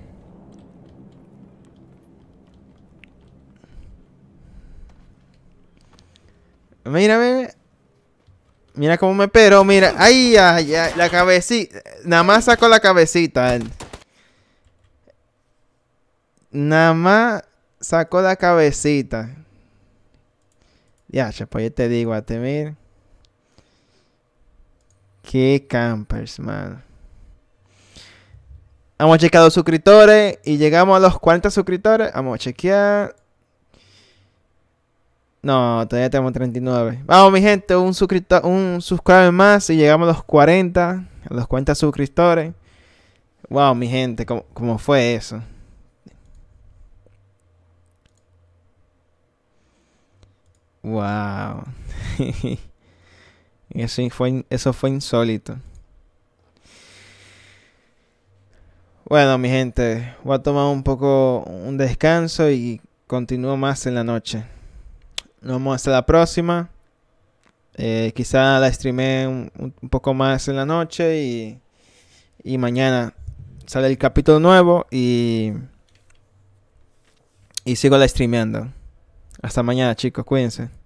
Mira, mira. Mira cómo me esperó, mira. Ay, ay, ay, la cabecita. Nada más sacó la cabecita él. Nada más sacó la cabecita. Ya, pues yo te digo a ti, mira. Qué campers, mano. Vamos a chequear los suscriptores y llegamos a los 40 suscriptores. Vamos a chequear. No, todavía tenemos 39. Vamos, mi gente, un subscriber más y llegamos a los 40. A los 40 suscriptores. Wow, mi gente, ¿cómo fue eso? Wow. Eso fue insólito. Bueno, mi gente, voy a tomar un poco un descanso y continúo más en la noche. Nos vemos hasta la próxima. Quizá la streamé un poco más en la noche y mañana sale el capítulo nuevo y sigo la streameando. Hasta mañana, chicos, cuídense.